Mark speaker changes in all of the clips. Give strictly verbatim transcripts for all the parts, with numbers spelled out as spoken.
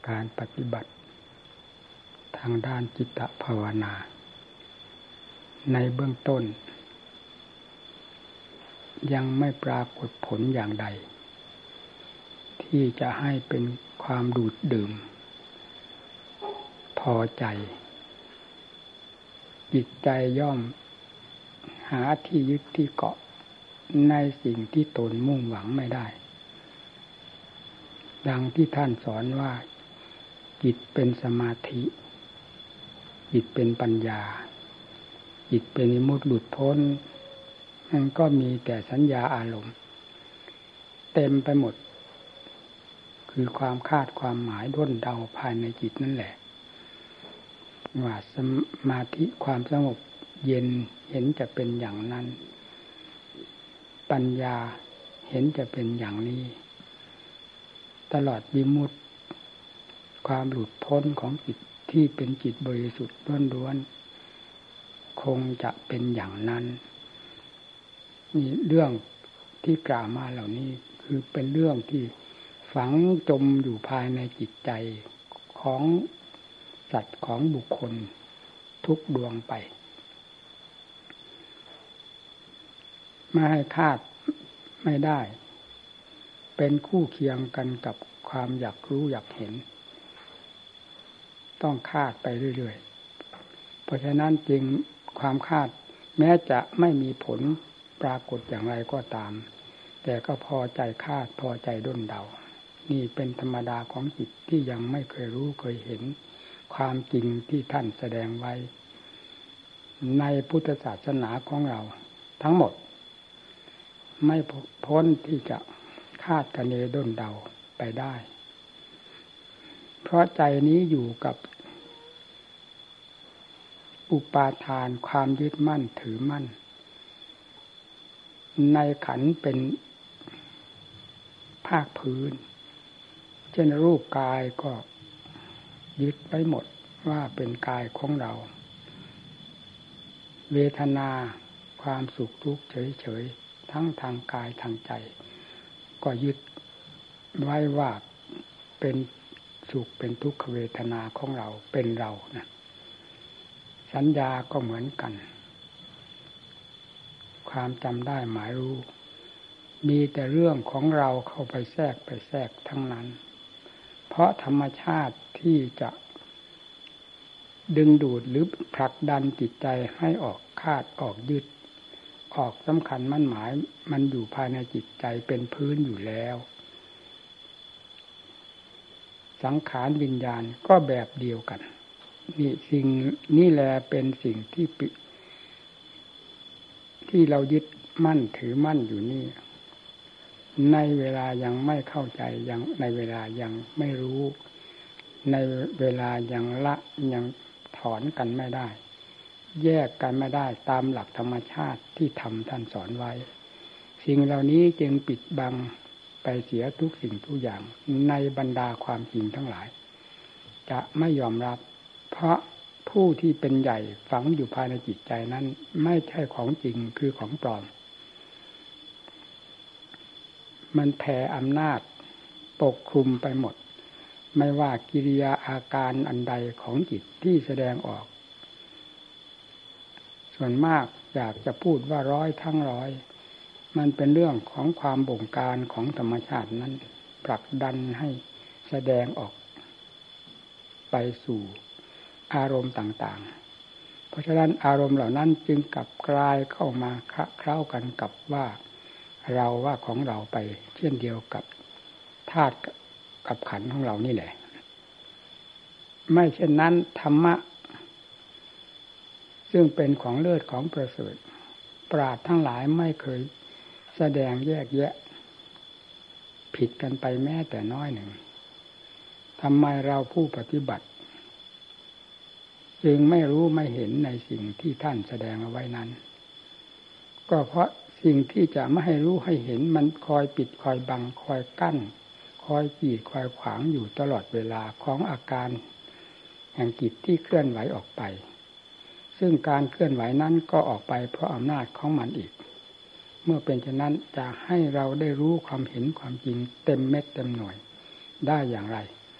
Speaker 1: การปฏิบัติทางด้านจิตภาวนาในเบื้องต้นยังไม่ปรากฏผลอย่างใดที่จะให้เป็นความดูดดื่มพอใจจิตใจย่อมหาที่ยึดที่เกาะในสิ่งที่ตนมุ่งหวังไม่ได้ดังที่ท่านสอนว่าจิตเป็นสมาธิจิตเป็นปัญญาจิตเป็นวิมุตติหลุดพ้นมันก็มีแต่สัญญาอารมณ์เต็มไปหมดคือความคาดความหมายด้นเดาภายในจิตนั่นแหละว่าสมาธิความสงบเย็นเห็นจะเป็นอย่างนั้นปัญญาเห็นจะเป็นอย่างนี้ตลอดวิมุตติความหลุดพ้นของจิตที่เป็นจิตบริสุทธิ์ล้วนๆคงจะเป็นอย่างนั้นนี่เรื่องที่กล่าวมาเหล่านี้คือเป็นเรื่องที่ฝังจมอยู่ภายในจิตใจของสัตว์ของบุคคลทุกดวงไปไม่ให้คาดไม่ได้เป็นคู่เคียงกันกับความอยากรู้อยากเห็นต้องคาดไปเรื่อยๆเพราะฉะนั้นจึงความคาดแม้จะไม่มีผลปรากฏอย่างไรก็ตามแต่ก็พอใจคาดพอใจด้นเดานี่เป็นธรรมดาของจิตที่ยังไม่เคยรู้เคยเห็นความจริงที่ท่านแสดงไว้ในพุทธศาสนาของเราทั้งหมดไม่พ้นที่จะคาดคะเนด้นเดาไปได้เพราะใจนี้อยู่กับอุปาทานความยึดมั่นถือมั่นในขันธ์เป็นภาคพื้นเช่นรูปกายก็ยึดไว้หมดว่าเป็นกายของเราเวทนาความสุขทุกข์เฉยๆทั้งทางกายทางใจก็ยึดไว้ว่าเป็นสุขเป็นทุกขเวทนาของเราเป็นเรานะสัญญาก็เหมือนกันความจำได้หมายรู้มีแต่เรื่องของเราเข้าไปแทรกไปแทรกทั้งนั้นเพราะธรรมชาติที่จะดึงดูดหรือผลักดันจิตใจให้ออกคาดออกยึดออกสำคัญมั่นหมายมันอยู่ภายในจิตใจเป็นพื้นอยู่แล้วสังขารวิญญาณก็แบบเดียวกันนี่สิ่งนี่แหละเป็นสิ่งที่ที่เรายึดมั่นถือมั่นอยู่นี่ในเวลายังไม่เข้าใจยังในเวลายังไม่รู้ในเวลายังละยังถอนกันไม่ได้แยกกันไม่ได้ตามหลักธรรมชาติที่ธรรมท่านสอนไว้สิ่งเหล่านี้จึงปิดบังไปเสียทุกสิ่งทุกอย่างในบรรดาความจริงทั้งหลายจะไม่ยอมรับเพราะผู้ที่เป็นใหญ่ฝังอยู่ภายในจิตใจนั้นไม่ใช่ของจริงคือของปลอมมันแผ่อำนาจปกคลุมไปหมดไม่ว่ากิริยาอาการอันใดของจิตที่แสดงออกส่วนมากอยากจะพูดว่าร้อยทั้งร้อยมันเป็นเรื่องของความบงการของธรรมชาตินั้นผลักดันให้แสดงออกไปสู่อารมณ์ต่างๆเพราะฉะนั้นอารมณ์เหล่านั้นจึงกลับกลายเข้ามาเคล้ากันกับว่าเราว่าของเราไปเช่นเดียวกับธาตุกับขันธ์ของเรานี่แหละไม่เช่นนั้นธรรมะซึ่งเป็นของเลิศของประเสริฐปราชญ์ทั้งหลายไม่เคยแสดงแยกแยะผิดกันไปแม้แต่น้อยหนึ่งทำไมเราผู้ปฏิบัติจึงไม่รู้ไม่เห็นในสิ่งที่ท่านแสดงเอาไว้นั้นก็เพราะสิ่งที่จะไม่ให้รู้ให้เห็นมันคอยปิดคอยบังคอยกั้นคอยกีดคอยขวางอยู่ตลอดเวลาของอาการแห่งจิตที่เคลื่อนไหวออกไปซึ่งการเคลื่อนไหวนั้นก็ออกไปเพราะอำนาจของมันอีกเมื่อเป็นเช่นนั้นจะให้เราได้รู้ความเห็นความจริงเต็มเม็ดเต็มหน่วยได้อย่างไร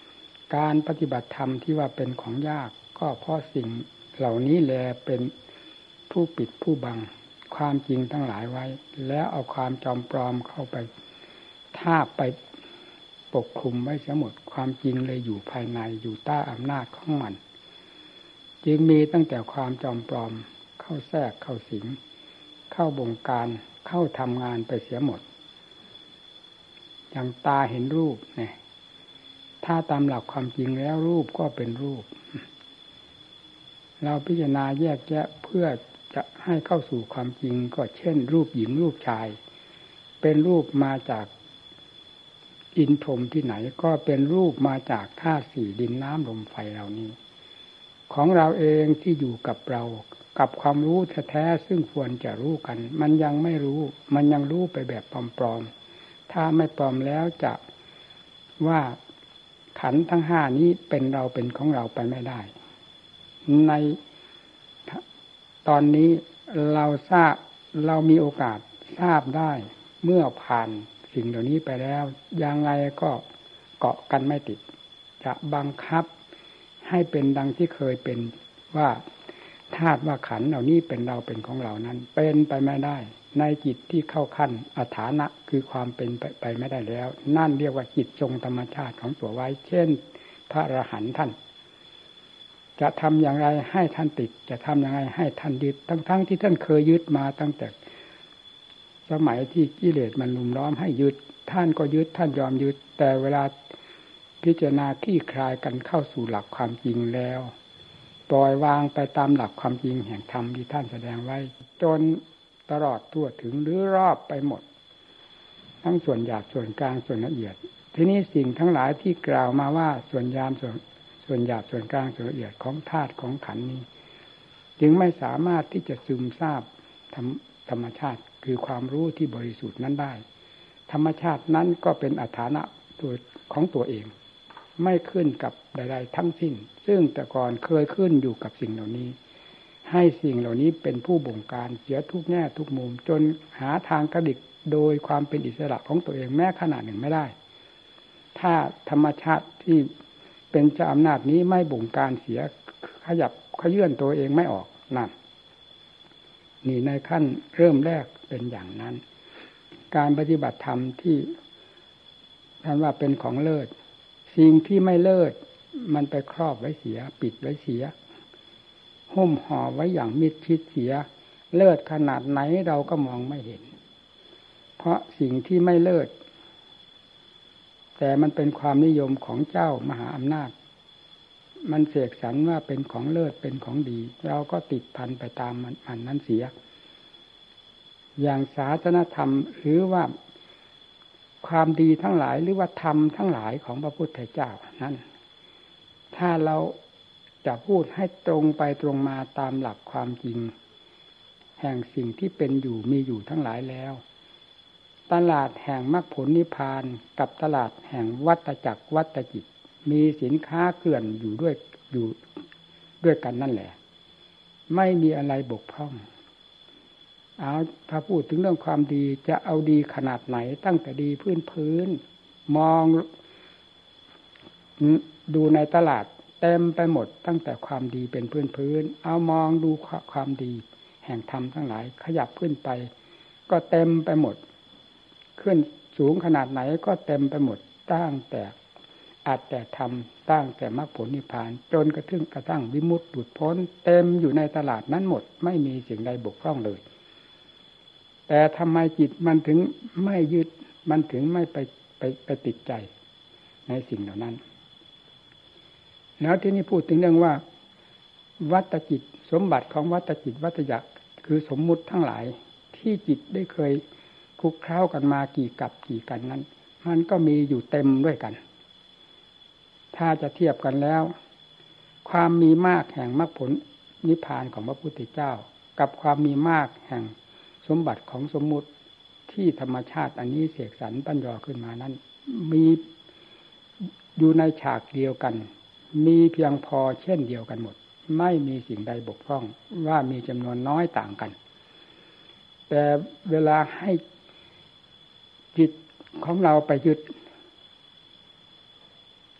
Speaker 1: การปฏิบัติธรรมที่ว่าเป็นของยากก็เพราะสิ่งเหล่านี้แลเป็นผู้ปิดผู้บังความจริงทั้งหลายไว้แล้วเอาความจอมปลอมเข้าไปทาบไปปกคลุมไว้เสียหมดความจริงเลยอยู่ภายในอยู่ใต้อำนาจของมันจึงมีตั้งแต่ความจอมปลอมเข้าแทรกเข้าสิงเข้าบงการเข้าทำงานไปเสียหมดอย่างตาเห็นรูปเนี่ยถ้าตามหลักความจริงแล้วรูปก็เป็นรูปเราพิจารณาแยกแยะเพื่อจะให้เข้าสู่ความจริงก็เช่นรูปหญิงรูปชายเป็นรูปมาจากอินทรมที่ไหนก็เป็นรูปมาจากธาตุสี่ดินน้ำลมไฟเหล่านี้ของเราเองที่อยู่กับเรากับความรู้แท้ๆซึ่งควรจะรู้กันมันยังไม่รู้มันยังรู้ไปแบบปลอมๆถ้าไม่ปลอมแล้วจะว่าขันธ์ทั้งห้านี้เป็นเราเป็นของเราไปไม่ได้ในตอนนี้เราทราบเรามีโอกาสทราบได้เมื่อผ่านสิ่งเหล่านี้ไปแล้วยังไงก็เกาะกันไม่ติดจะบังคับให้เป็นดังที่เคยเป็นว่าธาตุว่าขันธ์เหล่านี้เป็นเราเป็นของเรานั้นเป็นไปไม่ได้ในจิตที่เข้าขั้นอฐานะคือความเป็นไปไปไม่ได้แล้วนั่นเรียกว่าจิตทรงธรรมชาติของตัวไว้เช่นพระอรหันต์ท่านจะทำอย่างไรให้ท่านติดจะทำอย่างไรให้ท่านยึดทั้งๆที่ท่านเคยยึดมาตั้งแต่สมัยที่กิเลสมันลุมล้อมให้ยึดท่านก็ยึดท่านยอมยึดแต่เวลาพิจารณาคลี่คลายกันเข้าสู่หลักความจริงแล้วปล่อยวางไปตามหลักความจริงแห่งธรรมที่ท่านแสดงไว้จนตลอดทั่วถึงหรือรอบไปหมดทั้งส่วนหยาบส่วนกลางส่วนละเอียดทีนี้สิ่งทั้งหลายที่กล่าวมาว่าส่วนยามส่วนส่วนหยาบส่วนกลางส่วนละเอียดของธาตุของขันธ์นี้จึงไม่สามารถที่จะซึมซาบธรรมธรรมชาติคือความรู้ที่บริสุทธิ์นั้นได้ธรรมชาตินั้นก็เป็นอฐานะตัวของตัวเองไม่ขึ้นกับใดๆทั้งสิ้นซึ่งแต่ก่อนเคยขึ้นอยู่กับสิ่งเหล่านี้ให้สิ่งเหล่านี้เป็นผู้บงการเสียทุกแง่ทุกมุมจนหาทางกระดิกโดยความเป็นอิสระของตัวเองแม้ขนาดหนึ่งไม่ได้ถ้าธรรมชาติที่เป็นเจ้าอำนาจนี้ไม่บงการเสียขยับขยื่นตัวเองไม่ออกนั่นนี่ในขั้นเริ่มแรกเป็นอย่างนั้นการปฏิบัติธรรมที่ท่านว่าเป็นของเลิศสิ่งที่ไม่เลิศมันไปครอบไว้เสียปิดไว้เสียหุ้มห่อไว้อย่างมิดชิดเสียเลิศขนาดไหนเราก็มองไม่เห็นเพราะสิ่งที่ไม่เลิศแต่มันเป็นความนิยมของเจ้ามหาอำนาจมันเสกสรรว่าเป็นของเลิศเป็นของดีเราก็ติดพันไปตามมันมันนั้นเสียอย่างศาสนธรรมหรือว่าความดีทั้งหลายหรือว่าธรรมทั้งหลายของพระพุทธเจ้านั้นถ้าเราจะพูดให้ตรงไปตรงมาตามหลักความจริงแห่งสิ่งที่เป็นอยู่มีอยู่ทั้งหลายแล้วตลาดแห่งมรรคผลนิพพานกับตลาดแห่งวัฏจักรวัฏจิตมีสินค้าเกลื่อนอยู่ด้วยอยู่ด้วยกันนั่นแหละไม่มีอะไรบกพร่องเอาถ้าพูดถึงเรื่องความดีจะเอาดีขนาดไหนตั้งแต่ดีพื้นพื้นมองดูในตลาดเต็มไปหมดตั้งแต่ความดีเป็นพื้นพื้นเอามองดูความดีแห่งธรรมทั้งหลายขยับขึ้นไปก็เต็มไปหมดขึ้นสูงขนาดไหนก็เต็มไปหมดตั้งแต่อาจแต่ธรรมตั้งแต่มรรคผลนิพพานจนกระทั่งกระทั่งวิมุตติหลุดพ้นเต็มอยู่ในตลาดนั้นหมดไม่มีสิ่งใดบกพร่องเลยแต่ทำไมจิตมันถึงไม่ยึดมันถึงไม่ไปไปไปติดใจในสิ่งเหล่านั้นแล้วที่นี่พูดถึงเรื่องว่าวัฏจิตสมบัติของวัฏจิตวัฏจักรคือสมมุติทั้งหลายที่จิตได้เคยคลุกเคล้ากันมากี่กับกี่กันนั้นมันก็มีอยู่เต็มด้วยกันถ้าจะเทียบกันแล้วความมีมากแห่งมรรคผลนิพพานของพระพุทธเจ้ากับความมีมากแห่งสมบัติของสมมุติที่ธรรมชาติอันนี้เสกสรรปั้นยอขึ้นมานั้นมีอยู่ในฉากเดียวกันมีเพียงพอเช่นเดียวกันหมดไม่มีสิ่งใดบกพร่องว่ามีจำนวนน้อยต่างกันแต่เวลาให้จิตของเราไปยึด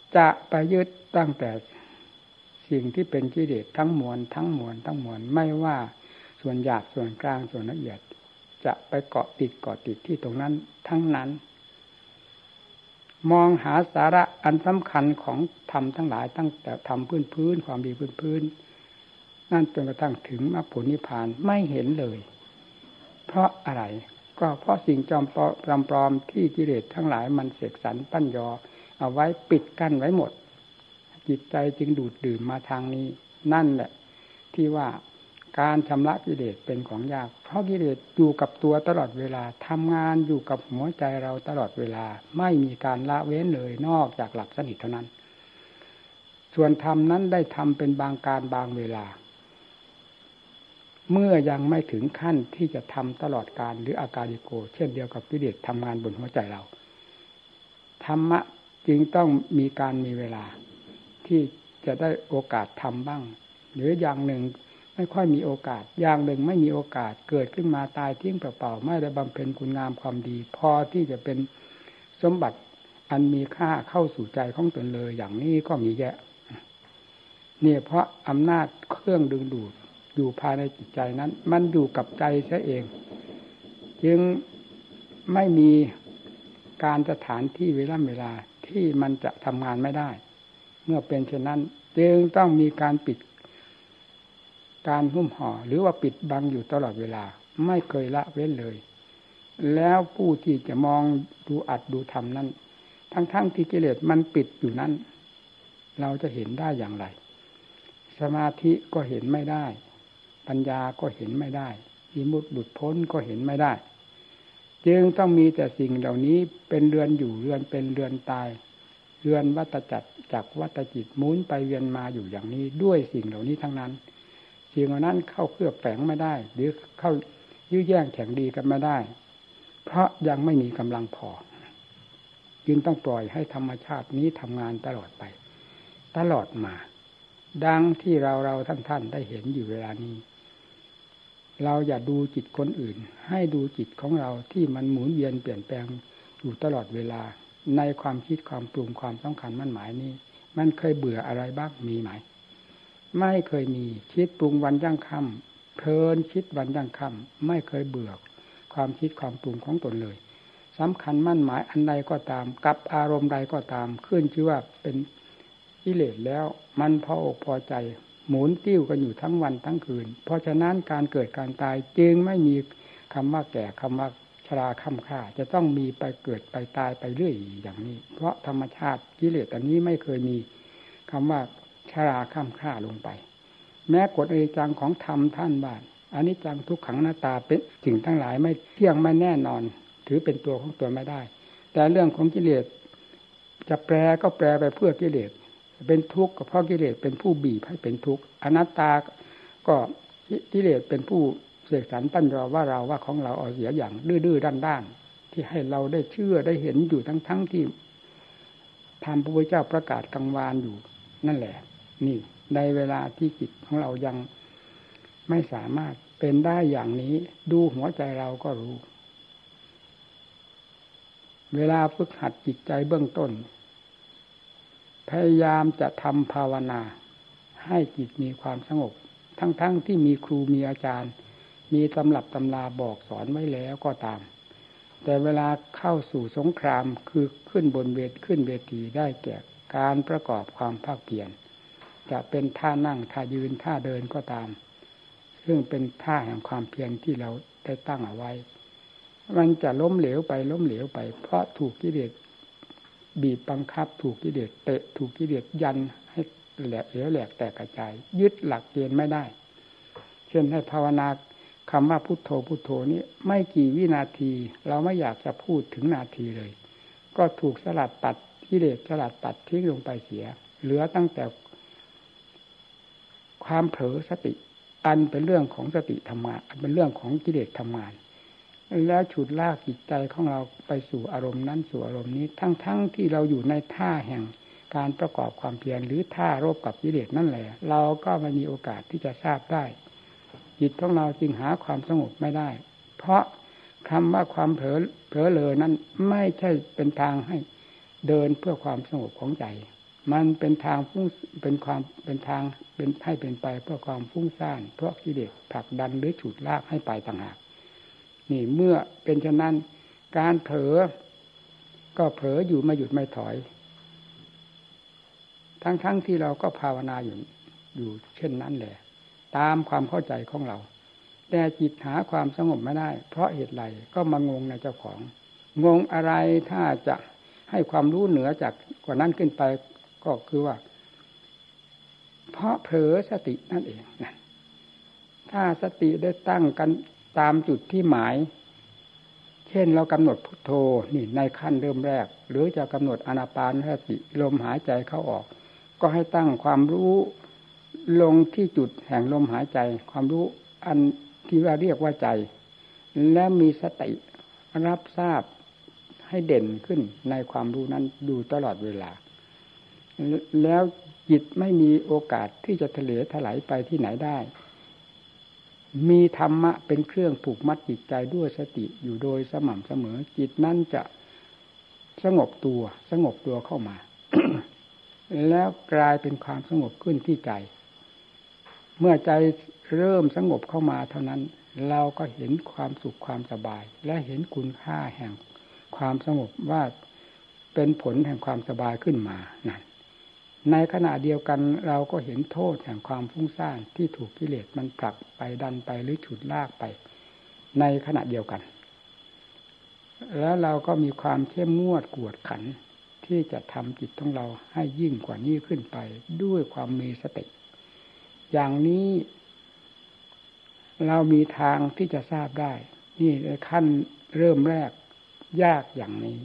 Speaker 1: จะไปยึดตั้งแต่สิ่งที่เป็นกิเลสทั้งมวลทั้งมวลทั้งมวลไม่ว่าส่วนหยาบส่วนกลางส่วนละเอียดจะไปเกาะติดเกาะติดที่ตรงนั้นทั้งนั้นมองหาสาระอันสำคัญของธรรมทั้งหลายตั้งแต่ธรรมพื้นพื้นความดีพื้นพื้นนั่นจนกระทั่งถึงมรรคผลนิพพานไม่เห็นเลยเพราะอะไรก็เพราะสิ่งจอมปลอมที่กิเลสทั้งหลายมันเสกสรรปั้นยอเอาไว้ปิดกั้นไว้หมดจิตใจจึงดูดดื่มมาทางนี้นั่นแหละที่ว่าการชำระกิเลสเป็นของยากเพราะกิเลสอยู่กับตัวตลอดเวลาทำงานอยู่กับหัวใจเราตลอดเวลาไม่มีการละเว้นเลยนอกจากหลับสนิทเท่านั้นส่วนธรรมนั้นได้ทำเป็นบางการบางเวลาเมื่อยังไม่ถึงขั้นที่จะทำตลอดการหรืออากาลิโกเช่นเดียวกับกิเลสทำงานบนหัวใจเราธรรมะจึงต้องมีการมีเวลาที่จะได้โอกาสทำบ้างหรืออย่างหนึ่งไม่ค่อยมีโอกาสอย่างหนึ่งไม่มีโอกาสเกิดขึ้นมาตายทิ้งเปล่าๆไม่ได้บำเพ็ญคุณงามความดีพอที่จะเป็นสมบัติอันมีค่าเข้าสู่ใจของตนเลยอย่างนี้ก็มีแยะเนี่ยเพราะอำนาจเครื่องดึงดูดอยู่ภายในจิตใจนั้นมันอยู่กับใจซะเองจึงไม่มีการสถานที่เวลาเวลาที่มันจะทำงานไม่ได้เมื่อเป็นเช่นนั้นจึงต้องมีการปิดการหุ้มห่อหรือว่าปิดบังอยู่ตลอดเวลาไม่เคยละเว้นเลยแล้วผู้ที่จะมองดูอัดดูทำนั้นทั้งๆที่กิเลสมันปิดอยู่นั้นเราจะเห็นได้อย่างไรสมาธิก็เห็นไม่ได้ปัญญาก็เห็นไม่ได้วิมุตติหลุดพ้นก็เห็นไม่ได้จึงต้องมีแต่สิ่งเหล่านี้เป็นเรือนอยู่เรือนเป็นเรือนตายเรือนวัฏจักรจากวัฏจิตหมุนไปเวียนมาอยู่อย่างนี้ด้วยสิ่งเหล่านี้ทั้งนั้นสิ่งเหล่านั้นเข้าเคลือบแฝงไม่ได้หรือเข้ายื้อแย่งแข่งดีกันไม่ได้เพราะยังไม่มีกำลังพอจึงต้องปล่อยให้ธรรมชาตินี้ทำงานตลอดไปตลอดมาดังที่เราเราท่านท่านได้เห็นอยู่เวลานี้เราอย่าดูจิตคนอื่นให้ดูจิตของเราที่มันหมุนเวียนเปลี่ยนแปลงอยู่ตลอดเวลาในความคิดความปรุงความสำคัญมั่นหมายนี้มันเคยเบื่ออะไรบ้างมีไหมไม่เคยมีคิดปรุงวันยั่งค่ำเพลินคิดวันยั่งค่ำไม่เคยเบื่อความคิดความปรุงของตนเลยสำคัญมั่นหมายอันใดก็ตามกับอารมณ์ใดก็ตามขึ้นชื่อว่าเป็นกิเลสแล้วมันพออกพอใจหมุนติ้วกันอยู่ทั้งวันทั้งคืนเพราะฉะนั้นการเกิดการตายจึงไม่มีคำว่าแก่คำว่าชราค่ำค่าจะต้องมีไปเกิดไปตายไปเรื่อยอย่างนี้เพราะธรรมชาติกิเลสอันนี้ไม่เคยมีคำว่าชราค่ำค่าลงไปแม้กฎอนิจจังของธรรมท่านบ้านอนิจจังทุกขังอนัตตาเป็นสิ่งทั้งหลายไม่เที่ยงไม่แน่นอนถือเป็นตัวของตัวไม่ได้แต่เรื่องของกิเลสจะแปลก็แปลไปเพื่อกิเลสเป็นทุกข์ก็เพราะกิเลสเป็นผู้บีบให้เป็นทุกข์อนัตตาก็กิเลสเป็นผู้เสกสรรปั้นยอว่าเราว่าของเราเอาเสียอย่างดื้อๆด้านๆที่ให้เราได้เชื่อได้เห็นอยู่ทั้งๆที่ธรรมพระพุทธเจ้าประกาศกังวานอยู่นั่นแหละนี่ในเวลาที่จิตของเรายังไม่สามารถเป็นได้อย่างนี้ดูหัวใจเราก็รู้เวลาฝึกหัดจิตใจเบื้องต้นพยายามจะทำภาวนาให้จิตมีความสงบทั้งๆ ท, ที่มีครูมีอาจารย์มีตำรับตำราบอกสอนไว้แล้วก็ตามแต่เวลาเข้าสู่สงครามคือขึ้นบนเวทขึ้นเวทีได้แก่การประกอบความภาคเพียรจะเป็นท่านั่งท่ายืนท่าเดินก็ตามซึ่งเป็นท่าแห่งความเพียรที่เราได้ตั้งเอาไว้มันจะล้มเหลวไปล้มเหลวไปเพราะถูกกิเลสบีบบังคับถูกกิเลสเตะถูกกิเลสยันให้แหลกเหลวแหลกแตกกระจายยึดหลักเกณฑ์ไม่ได้เช่นให้ภาวนาคำว่าพุทโธพุทโธนี้ไม่กี่วินาทีเราไม่อยากจะพูดถึงนาทีเลยก็ถูกสลัดตัดกิเลสสลัดตัดทิ้งลงไปเสียเหลือตั้งแต่ความเผลอสติอันเป็นเรื่องของสติธรรมะอันเป็นเรื่องของกิเลสทำงานแล้วฉุดลากจิตใจของเราไปสู่อารมณ์นั้นสู่อารมณ์นี้ทั้งๆ ท, ที่เราอยู่ในท่าแห่งการประกอบความเพียรหรือท่ารบกับกิเลสนั่นแหละเราก็ไม่มีโอกาสที่จะทราบได้จิตของเราจึงหาความสงบไม่ได้เพราะคำว่าความเผลอเผลอเลอนั้นไม่ใช่เป็นทางให้เดินเพื่อความสงบของใจมันเป็นทางฟุ้งเป็นความเป็นทางเป็นให้เป็นไปเพื่อความฟุ้งซ่านเพราะกิเลสผลักดันหรือฉุดลากให้ไปต่างหากนี่เมื่อเป็นฉะนั้นการเผลอก็เผลออยู่ไม่หยุดไม่ถอยทั้งๆ ท, ที่เราก็ภาวนาอยู่อยู่เช่นนั้นแหละตามความเข้าใจของเราแต่จิตหาความสงบไม่ได้เพราะเหตุไรก็มางงในเจ้าของงงอะไรถ้าจะให้ความรู้เหนือจากกว่านั้นขึ้นไปก็คือว่าเพราะเผลอสตินั่นเองนะถ้าสติได้ตั้งกันตามจุดที่หมายเช่นเรากำหนดพุทโธนี่ในขั้นเริ่มแรกหรือจะกำหนดอานาปานสติลมหายใจเข้าออกก็ให้ตั้งความรู้ลงที่จุดแห่งลมหายใจความรู้อันที่ว่าเรียกว่าใจและมีสติรับทราบให้เด่นขึ้นในความรู้นั้นดูตลอดเวลาแล้วจิตไม่มีโอกาสที่จะทะเลถลายไปที่ไหนได้มีธรรมะเป็นเครื่องผูกมัดจิตใจด้วยสติอยู่โดยสม่ำเสมอจิตนั้นจะสงบตัวสงบตัวเข้ามา แล้วกลายเป็นความสงบขึ้นที่ใจเมื่อใจเริ่มสงบเข้ามาเท่านั้นเราก็เห็นความสุขความสบายและเห็นคุณค่าแห่งความสงบว่าเป็นผลแห่งความสบายขึ้นมานั่นในขณะเดียวกันเราก็เห็นโทษแห่งความฟุ้งซ่านที่ถูกกิเลสมันผลักไปดันไปหรือฉุดลากไปในขณะเดียวกันแล้วเราก็มีความเข้มงวดกวดขันที่จะทำจิตของเราให้ยิ่งกว่านี้ขึ้นไปด้วยความมีสติอย่างนี้เรามีทางที่จะทราบได้นี่ในขั้นเริ่มแรกยากอย่างนี้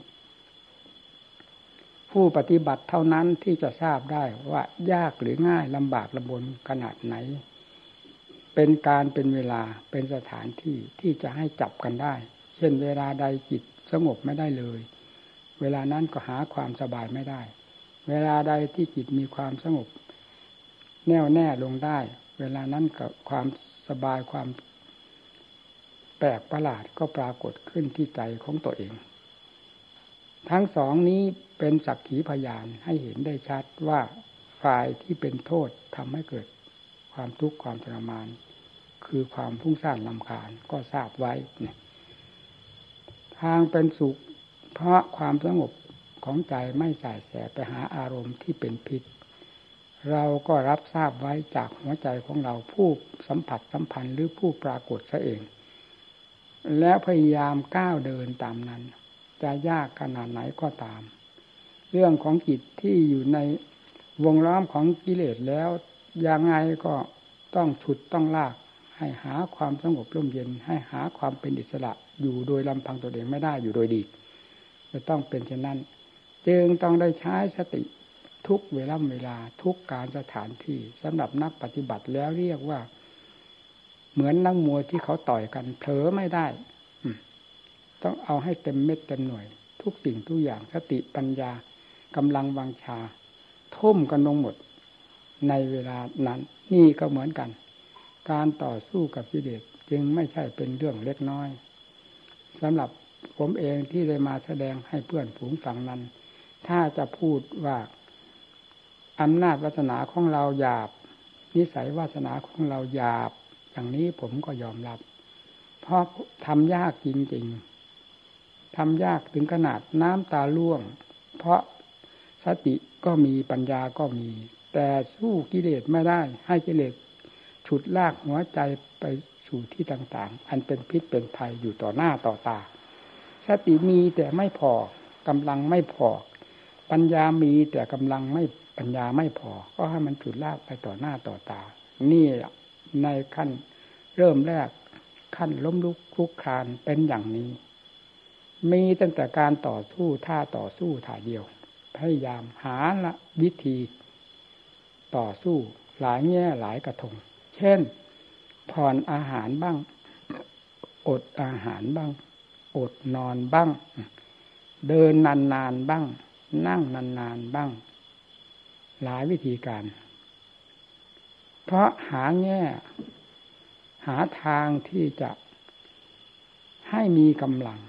Speaker 1: ผู้ปฏิบัติเท่านั้นที่จะทราบได้ว่ายากหรือง่ายลำบากลำบนขนาดไหนเป็นการเป็นเวลาเป็นสถานที่ที่จะให้จับกันได้เช่นเวลาใดจิตสงบไม่ได้เลยเวลานั้นก็หาความสบายไม่ได้เวลาใดที่จิตมีความสงบแน่วแน่ลงได้เวลานั้นก็ความสบายความแปลกประหลาดก็ปรากฏขึ้นที่ใจของตัวเองทั้งสองนี้เป็นสักขีพยานให้เห็นได้ชัดว่าฝ่ายที่เป็นโทษทำให้เกิดความทุกข์ความทรมานคือความฟุ้งซ่านรำคาญก็ทราบไว้เนี่ยทางเป็นสุขเพราะความสงบของใจไม่ส่ายแสไปหาอารมณ์ที่เป็นพิษเราก็รับทราบไว้จากหัวใจของเราผู้สัมผัสสัมพันธ์หรือผู้ปรากฏซะเองแล้วพยายามก้าวเดินตามนั้นจะยากขนาดไหนก็ตามเรื่องของจิตที่อยู่ในวงล้อมของกิเลสแล้วยังไงก็ต้องฉุดต้องลากให้หาความสงบร่มเย็นให้หาความเป็นอิสระอยู่โดยลำพังตัวเองไม่ได้อยู่โดยดีจะต้องเป็นเช่นนั้นจึงต้องได้ใช้สติทุกเวลาเวลาทุกการสถานที่สำหรับนักปฏิบัติแล้วเรียกว่าเหมือนนักมวยที่เขาต่อยกันเผลอไม่ได้ต้องเอาให้เต็มเม็ดเต็มหน่วยทุกสิ่งทุกอย่างสติปัญญากำลังวังชาทุ่มกันลงหมดในเวลานั้นนี่ก็เหมือนกันการต่อสู้กับกิเลสจึงไม่ใช่เป็นเรื่องเล็กน้อยสำหรับผมเองที่ได้มาแสดงให้เพื่อนฝูงฟังนั้นถ้าจะพูดว่าอำนาจวาสนาของเราหยาบนิสัยวาสนาของเราหยาบอย่างนี้ผมก็ยอมรับเพราะทำยากจริงๆทำยากถึงขนาดน้ำตาร่วงเพราะสติก็มีปัญญาก็มีแต่สู้กิเลสไม่ได้ให้กิเลสฉุดลากหัวใจไปสู่ที่ต่างๆอันเป็นพิษเป็นภัยอยู่ต่อหน้าต่อตาสติมีแต่ไม่พอกำลังไม่พอปัญญามีแต่กำลังไม่ปัญญาไม่พอก็ให้มันฉุดลากไปต่อหน้าต่อตานี่ในขั้นเริ่มแรกขั้นล้มลุกคลุกคลานเป็นอย่างนี้มีตั้งแต่การต่อสู้ท่าต่อสู้ท่าเดียวพยายามหาละวิธีต่อสู้หลายแง่หลายกระทงเช่นผ่อนอาหารบ้างอดอาหารบ้างอดนอนบ้างเดินนานๆบ้างนั่งนานๆบ้างหลายวิธีการเพราะหาแง่หาทางที่จะให้มีกำลัง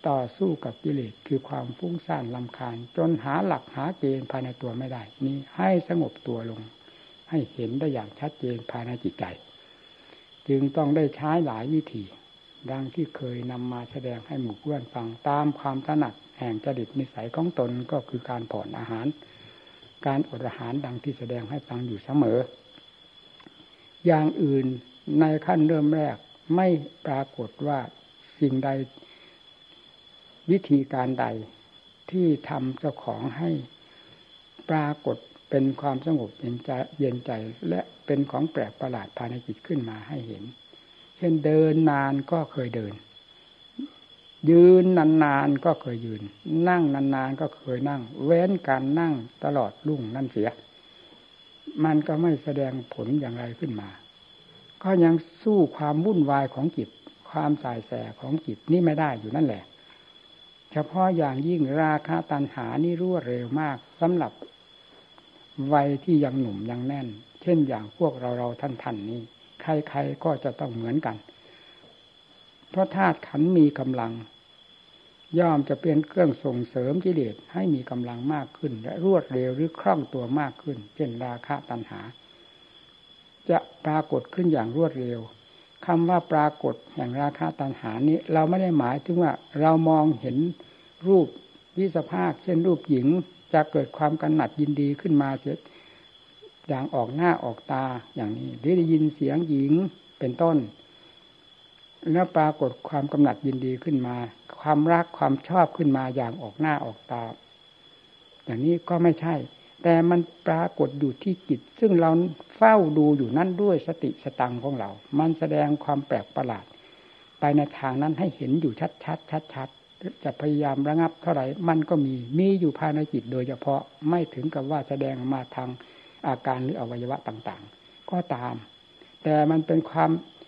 Speaker 1: ต่อสู้กับกิเลสคือความฟุ้งซ่านรำคาญจนหาหลักหาเกณฑ์ภายในตัวไม่ได้นี้ให้สงบตัวลงให้เห็นได้อย่างชัดเจนภายในจิตใจจึงต้องได้ใช้หลายวิธีดังที่เคยนำมาแสดงให้หมู่เพื่อนฟังตามความถนัดแห่งจริตนิสัยของตนก็คือการผ่อนอาหารการอดอาหารดังที่แสดงให้ฟังอยู่เสมออย่างอื่นในขั้นเริ่มแรกไม่ปรากฏว่าสิ่งใดวิธีการใดที่ทำเจ้าของให้ปรากฏเป็นความสงบเย็นใจเย็นใจและเป็นของแปลกประหลาดภายในจิตขึ้นมาให้เห็นเช่นเดินนานก็เคยเดินยืนนานๆก็เคยยืนนั่งนานๆก็เคยนั่งเว้นการนั่งตลอดรุ่งนั่นเสียมันก็ไม่แสดงผลอย่างไรขึ้นมาก็ยังสู้ความวุ่นวายของจิตความสายแสของจิตนี่ไม่ได้อยู่นั่นแหละเฉพาะอย่างยิ่งราคะตัณหานี่รวดเร็วมากสำหรับวัยที่ยังหนุ่มยังแน่นเช่นอย่างพวกเราเราท่านท่านนี้ใครๆก็จะต้องเหมือนกันเพราะธาตุขันธ์มีกำลังย่อมจะเป็นเครื่องส่งเสริมกิเลสให้มีกำลังมากขึ้นและรวดเร็วหรือคล่องตัวมากขึ้นเช่นราคะตัณหาจะปรากฏขึ้นอย่างรวดเร็วคำว่าปรากฏอย่างราคะตัณหานี้เราไม่ได้หมายถึงว่าเรามองเห็นรูปวิสภาคเช่นรูปหญิงจะเกิดความกำหนัดยินดีขึ้นมาเสียอย่างออกหน้าออกตาอย่างนี้หรือได้ยินเสียงหญิงเป็นต้นแล้วปรากฏความกำหนัดยินดีขึ้นมาความรักความชอบขึ้นมาอย่างออกหน้าออกตาอย่างนี้ก็ไม่ใช่แต่มันปรากฏอยู่ที่จิตซึ่งเราเฝ้าดูอยู่นั่นด้วยสติสตังของเรามันแสดงความแปลกประหลาดไปในทางนั้นให้เห็นอยู่ชัดๆชัดๆจะพยายามระงับเท่าไหร่มันก็มีมีอยู่ภายในจิตโดยเฉพาะไม่ถึงกับว่าแสดงมาทางอาการหรืออวัยวะต่างๆก็ตามแต่มันเป็นความ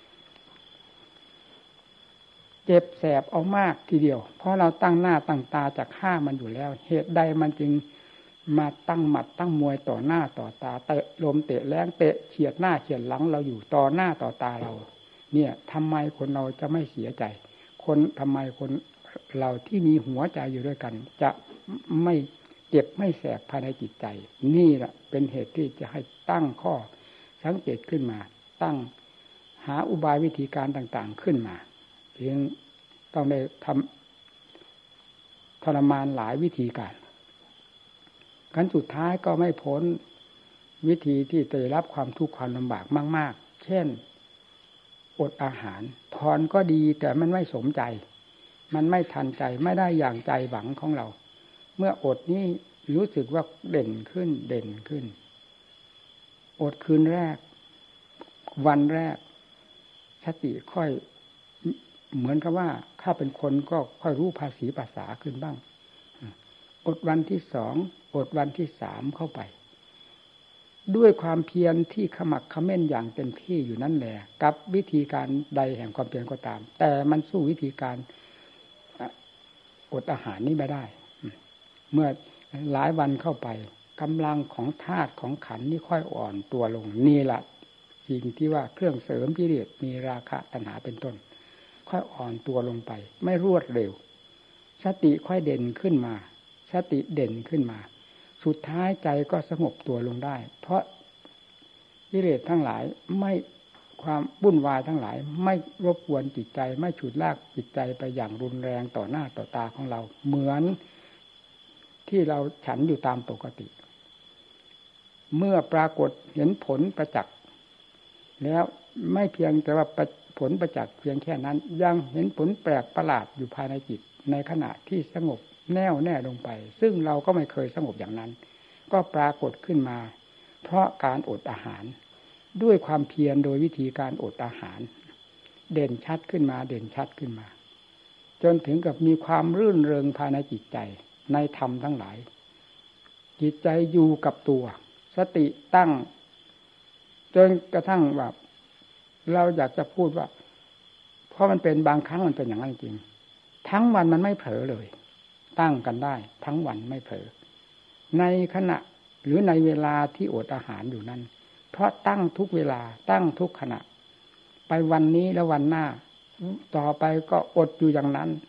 Speaker 1: เจ็บแสบเอามากทีเดียวเพราะเราตั้งหน้าตั้งตาจะฆ่ามันอยู่แล้วเหตุใดมันจึงมาตั้งหมัดตั้งมวยต่อหน้าต่อตาเตะลมเตะแรงเตะเฉียดหน้าเฉียดหลังเราอยู่ต่อหน้าต่อตาเราเนี่ยทำไมคนเราจะไม่เสียใจคนทำไมคนเราที่มีหัวใจอยู่ด้วยกันจะไม่เจ็บไม่แสบภายในจิตใจนี่แหละเป็นเหตุที่จะให้ตั้งข้อสังเกตขึ้นมาตั้งหาอุบายวิธีการต่างๆขึ้นมาเพียงต้องได้ทำทรมานหลายวิธีการขั้นสุดท้ายก็ไม่พ้นวิธีที่จะได้รับความทุกข์ความลำบากมากๆเช่นอดอาหารพรก็ดีแต่มันไม่สมใจมันไม่ทันใจไม่ได้อย่างใจหวังของเราเมื่ออดนี้รู้สึกว่าเด่นขึ้นเด่นขึ้นอดคืนแรกวันแรกสติค่อยเหมือนกับว่าถ้าเป็นคนก็ค่อยรู้ภาษีภาษาขึ้นบ้างอดวันที่สองอดวันที่สามเข้าไปด้วยความเพียรที่ขมักเขม้นอย่างเต็มที่อยู่นั่นแหละกับวิธีการใดแห่งความเพียรก็ตามแต่มันสู้วิธีการอดอาหารนี้ไม่ได้เมื่อหลายวันเข้าไปกำลังของธาตุของขันธ์นี่ค่อยอ่อนตัวลงนี่แหละสิ่งที่ว่าเครื่องเสริมกิเลสมีราคะตัณหาเป็นต้นค่อยอ่อนตัวลงไปไม่รวดเร็วสติค่อยเด่นขึ้นมาสติเด่นขึ้นมาสุดท้ายใจก็สงบตัวลงได้เพราะกิเลสทั้งหลายไม่ความวุ่นวายทั้งหลายไม่รบกวนจิตใจไม่ฉุดลากจิตใจไปอย่างรุนแรงต่อหน้าต่อตาของเราเหมือนที่เราฉันอยู่ตามปกติเมื่อปรากฏเห็นผลประจักษ์แล้วไม่เพียงแต่ว่าผลประจักษ์เพียงแค่นั้นยังเห็นผลแปลกประหลาดอยู่ภายในจิตในขณะที่สงบแน่วแน่ลงไปซึ่งเราก็ไม่เคยสงบอย่างนั้นก็ปรากฏขึ้นมาเพราะการอดอาหารด้วยความเพียรโดยวิธีการอดอาหารเด่นชัดขึ้นมาเด่นชัดขึ้นมาจนถึงกับมีความรื่นเริงภายในจิตใจในธรรมทั้งหลายจิตใจอยู่กับตัวสติตั้งจนกระทั่งแบบเราอยากจะพูดว่าเพราะมันเป็นบางครั้งมันเป็นอย่างนั้นจริงทั้งวันมันไม่เผลอเลยตั้งกันได้ทั้งวันไม่เผลอในขณะหรือในเวลาที่อดอาหารอยู่นั้นเพราะตั้งทุกเวลาตั้งทุกขณะไปวันนี้และวันหน้าต่อไปก็อดอยู่อย่างนั้น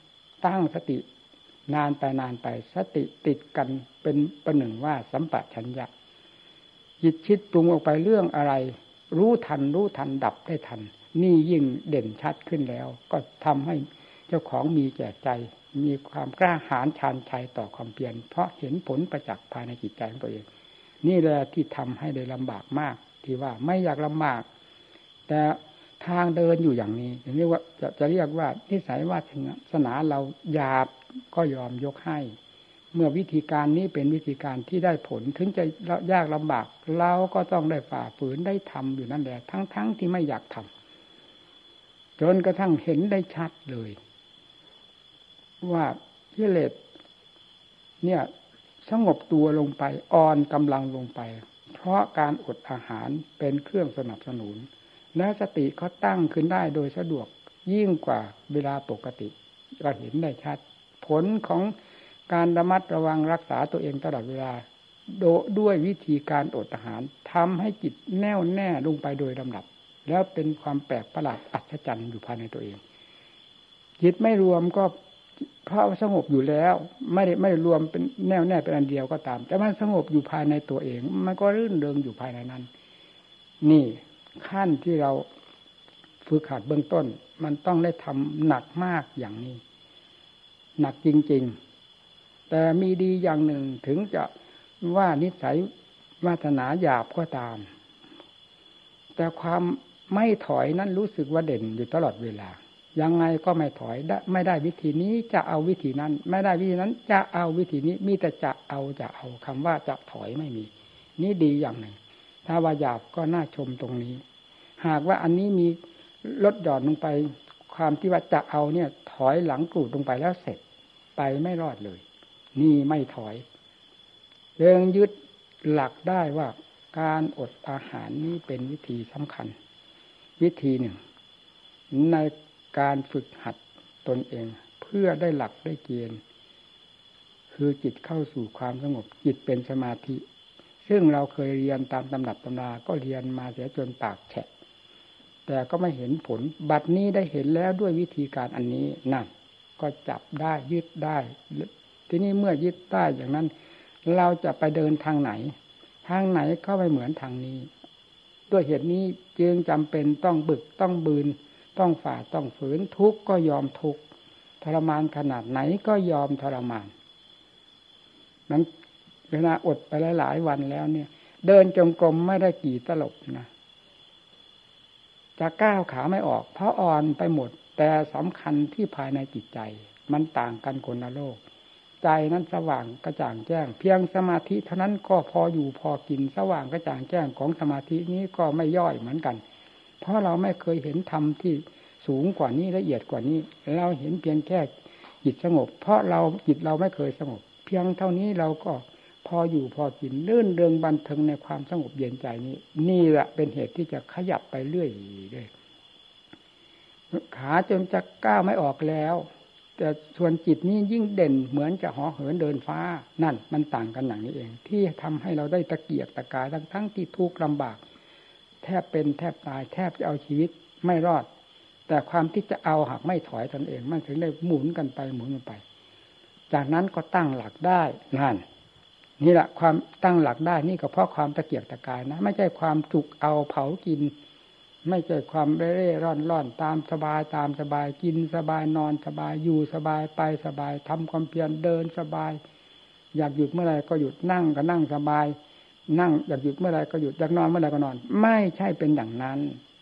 Speaker 1: ตั้งสตินานไปนานไปสติติดกันเป็นประหนึ่งว่าสัมปชัญญะจิตคิดปรุงออกไปเรื่องอะไรรู้ทันรู้ทันดับได้ทันนี่ยิ่งเด่นชัดขึ้นแล้วก็ทำให้เจ้าของมีแก่ใจมีความกล้าหาญชาญชัยต่อความเพียรเพราะเห็นผลประจักษ์ภายในจิตใจของตัวเองนี่แหละที่ทำให้ได้ลำบากมากที่ว่าไม่อยากลำบากแต่ทางเดินอยู่อย่างนี้เรียกว่าจะจะเรียกว่านิสัยวาสนาเราหยาบก็ยอมยกให้เมื่อวิธีการนี้เป็นวิธีการที่ได้ผลถึงจะยากลำบากเราก็ต้องได้ฝ่าฝืนได้ทำอยู่นั่นแหละทั้งๆที่ไม่อยากทำจนกระทั่งเห็นได้ชัดเลยว่ากิเลสเนี่ยสงบตัวลงไปอ่อนกำลังลงไปเพราะการอดอาหารเป็นเครื่องสนับสนุนและสติเขาตั้งขึ้นได้โดยสะดวกยิ่งกว่าเวลาปกติก็เห็นได้ชัดผลของการระมัดระวังรักษาตัวเองตลอดเวลาด้วยวิธีการอดอาหารทำให้จิตแน่วแน่ลงไปโดยลำดับแล้วเป็นความแปลกประหลาดอัศจรรย์อยู่ภายในตัวเองจิตไม่รวมก็เพราะสงบอยู่แล้วไม่ได้ไม่ได้รวมเป็นแน่วแน่เป็นอันเดียวก็ตามแต่มันสงบอยู่ภายในตัวเองมันก็รื่นเริงอยู่ภายในนั้นนี่ขั้นที่เราฝึกหัดเบื้องต้นมันต้องได้ทำหนักมากอย่างนี้หนักจริงๆแต่มีดีอย่างหนึ่งถึงจะว่านิสัยวาสนาหยาบก็ตามแต่ความไม่ถอยนั้นรู้สึกว่าเด่นอยู่ตลอดเวลายังไงก็ไม่ถอยไม่ได้วิธีนี้จะเอาวิธีนั้นไม่ได้วิธีนั้นจะเอาวิธีนี้มีแต่จะเอาจะเอาคำว่าจะถอยไม่มีนี่ดีอย่างหนึ่งถ้าว่าหยาบก็น่าชมตรงนี้หากว่าอันนี้มีลดหย่อนลงไปความที่ว่าจะเอาเนี่ยถอยหลังกรูดลงไปแล้วเสร็จไปไม่รอดเลยนี่ไม่ถอยเรื่องยึดหลักได้ว่าการอดอาหารนี้เป็นวิธีสำคัญวิธีหนึ่งในการฝึกหัดตนเองเพื่อได้หลักได้เกณฑ์คือจิตเข้าสู่ความสงบจิตเป็นสมาธิซึ่งเราเคยเรียนตามตำรับตำราก็เรียนมาเสียจนปากแฉะแต่ก็ไม่เห็นผลบัดนี้ได้เห็นแล้วด้วยวิธีการอันนี้นั่นก็จับได้ยึดได้ทีนี้เมื่อยึดได้อย่างนั้นเราจะไปเดินทางไหนทางไหนก็ไม่เหมือนทางนี้ด้วยเหตุนี้จึงจำเป็นต้องบึกต้องบืนต้องฝ่าต้องฝืนทุกข์ก็ยอมทุกข์ทรมานขนาดไหนก็ยอมทรมานนั้นเวลาอดไปหลายๆวันแล้วเนี่ยเดินจงกรมไม่ได้กี่ตลบนะจะก้าวขาไม่ออกเพราะอ่อนไปหมดแต่สำคัญที่ภายในจิตใจมันต่างกันคนละโลกใจนั้นสว่างกระจ่างแจ้งเพียงสมาธิเท่านั้นก็พออยู่พอกินสว่างกระจ่างแจ้งของสมาธินี้ก็ไม่ย่อยเหมือนกันเพราะเราไม่เคยเห็นธรรมที่สูงกว่านี้ละเอียดกว่านี้เราเห็นเพียงแค่จิตสงบเพราะเราจิตเราไม่เคยสงบเพียงเท่านี้เราก็พออยู่พอกินลื่นเริงบันเทิงในความสงบเย็นใจนี้นี่แหละเป็นเหตุที่จะขยับไปเรื่อยเลยขาจนจะก้าวไม่ออกแล้วแต่ส่วนจิตนี้ยิ่งเด่นเหมือนจะห่อเหินเดินฟ้านั่นมันต่างกันอย่างนี้เองที่ทำให้เราได้ตะเกียกตะกายทั้งทั้งที่ทุกข์ลำบากแทบเป็นแทบตายแทบจะเอาชีวิตไม่รอดแต่ความที่จะเอาหากไม่ถอยตนเองมันถึงได้หมุนกันไปหมุนกันไปจากนั้นก็ตั้งหลักได้นั่นนี่แหละความตั้งหลักได้นี่ก็เพราะความตะเกียกตะกายนะไม่ใช่ความจุกเอาเผากินไม่ใช่ความเร่ร่อนร่อนตามสบายตามสบายกินสบายนอนสบายอยู่สบายไปสบายทำความเพียรเดินสบายอยากหยุดเมื่อไรก็หยุดนั่งก็นั่งสบายนั่งอยากหยุดเมื่อไรก็หยุดอยากนอนเมื่อไรก็นอนไม่ใช่เป็นอย่างนั้น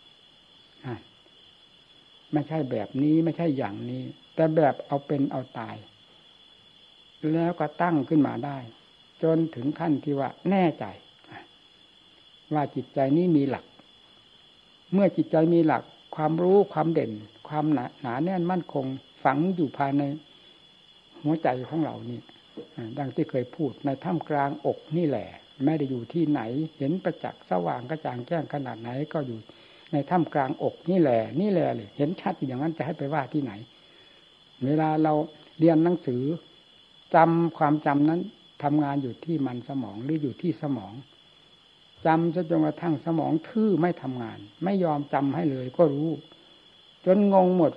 Speaker 1: ไม่ใช่แบบนี้ไม่ใช่อย่างนี้แต่แบบเอาเป็นเอาตายแล้วก็ตั้งขึ้นมาได้จนถึงขั้นที่ว่าแน่ใจว่าจิตใจนี้มีหลักเมื่อจิตใจมีหลักความรู้ความเด่นความหนาหนาแน่นมั่นคงฝังอยู่ภายในหัวใจของเรานี่ดังที่เคยพูดในท่ามกลางอกนี่แหละไม่ได้อยู่ที่ไหนเห็นประจักษ์สว่างกระจ่างแจ้งขนาดไหนก็อยู่ในท่ามกลางอกนี่แหละนี่แหละเลยเห็นชัดอย่างนั้นจะให้ไปว่าที่ไหนเวลาเราเรียนหนังสือจำความจำนั้นทำงานอยู่ที่มันสมองหรืออยู่ที่สมองจำจนกระทั่งสมองทื่อไม่ทำงานไม่ยอมจำให้เลยก็รู้จนงงหมด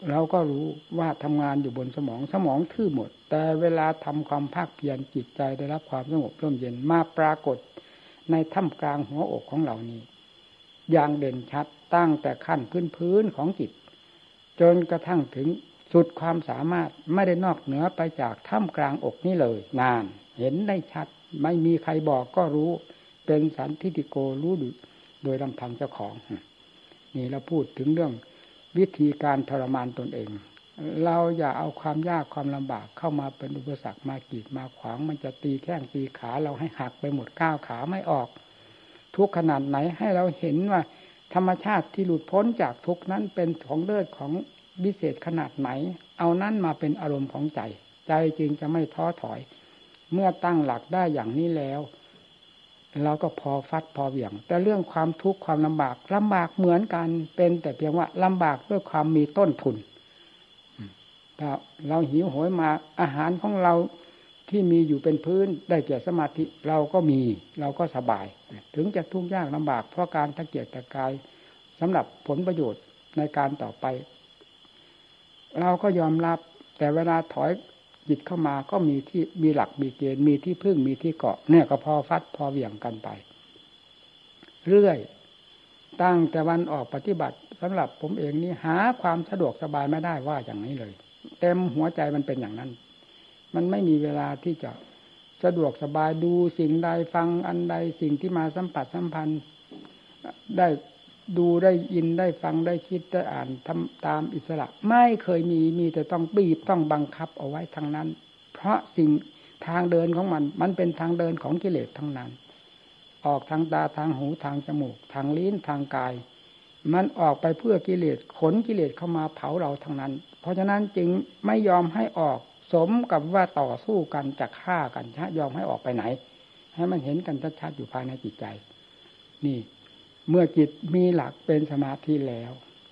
Speaker 1: เราก็รู้ว่าทำงานอยู่บนสมองสมองทื่อหมดแต่เวลาทำความภาคเพียรจิตใจได้รับความสงบร่มเย็นมาปรากฏในท่ามกลางหัวอกของเรานี้อย่างเด่นชัดตั้งแต่ขั้นพื้นๆของจิตจนกระทั่งถึงสุดความสามารถไม่ได้นอกเหนือไปจากท่ามกลางอกนี้เลยนานเห็นได้ชัดไม่มีใครบอกก็รู้เป็นสันทิฏฐิโกรู้โดยลำพังเจ้าของนี่เราพูดถึงเรื่องวิธีการทรมานตนเองเราอย่าเอาความยากความลำบากเข้ามาเป็นอุปสรรคมากีดมาขวางมันจะตีแข้งตีขาเราให้หักไปหมดก้าวขาไม่ออกทุกขนาดไหนให้เราเห็นว่าธรรมชาติที่หลุดพ้นจากทุกนั้นเป็นของเลิศของวิเศษขนาดไหนเอานั้นมาเป็นอารมณ์ของใจใจจึงจะไม่ท้อถอยเมื่อตั้งหลักได้อย่างนี้แล้วเราก็พอฟัดพอเหวี่ยงแต่เรื่องความทุกข์ความลำบากลำบากเหมือนกันเป็นแต่เพียงว่าลำบากด้วยความมีต้นทุนถ้าเราหิวโหยมาอาหารของเราที่มีอยู่เป็นพื้นได้แก่สมาธิเราก็มีเราก็สบายถึงจะทุกข์ยากลำบากเพราะการตะเกียกตะกายสำหรับผลประโยชน์ในการต่อไปเราก็ยอมรับแต่เวลาถอยจิตเข้ามาก็มีที่มีหลักมีเกณฑ์มีที่พึ่งมีที่เกาะเนี่ยก็พอฟัดพอเหวี่ยงกันไปเรื่อยตั้งแต่วันออกปฏิบัติสำหรับผมเองนี่หาความสะดวกสบายไม่ได้ว่าอย่างนี้เลยเต็มหัวใจมันเป็นอย่างนั้นมันไม่มีเวลาที่จะสะดวกสบายดูสิ่งใดฟังอันใดสิ่งที่มาสัมผัสสัมพันธ์ได้ดูได้ยินได้ฟังได้คิดได้อ่านทำตามอิสระไม่เคยมีมีแต่ต้องบีบต้องบังคับเอาไว้ทั้งนั้นเพราะสิ่งทางเดินของมันมันเป็นทางเดินของกิเลสทั้งนั้นออกทางตาทางหูทางจมูกทางลิ้นทางกายมันออกไปเพื่อกิเลสขนกิเลสเข้ามาเผาเราทั้งนั้นเพราะฉะนั้นจึงไม่ยอมให้ออกสมกับว่าต่อสู้กันจะฆ่ากันชะยอมให้ออกไปไหนให้มันเห็นกันชัดๆอยู่ภายในจิตใจนี่เมื่อจิตมีหลักเป็นสมาธิแล้ว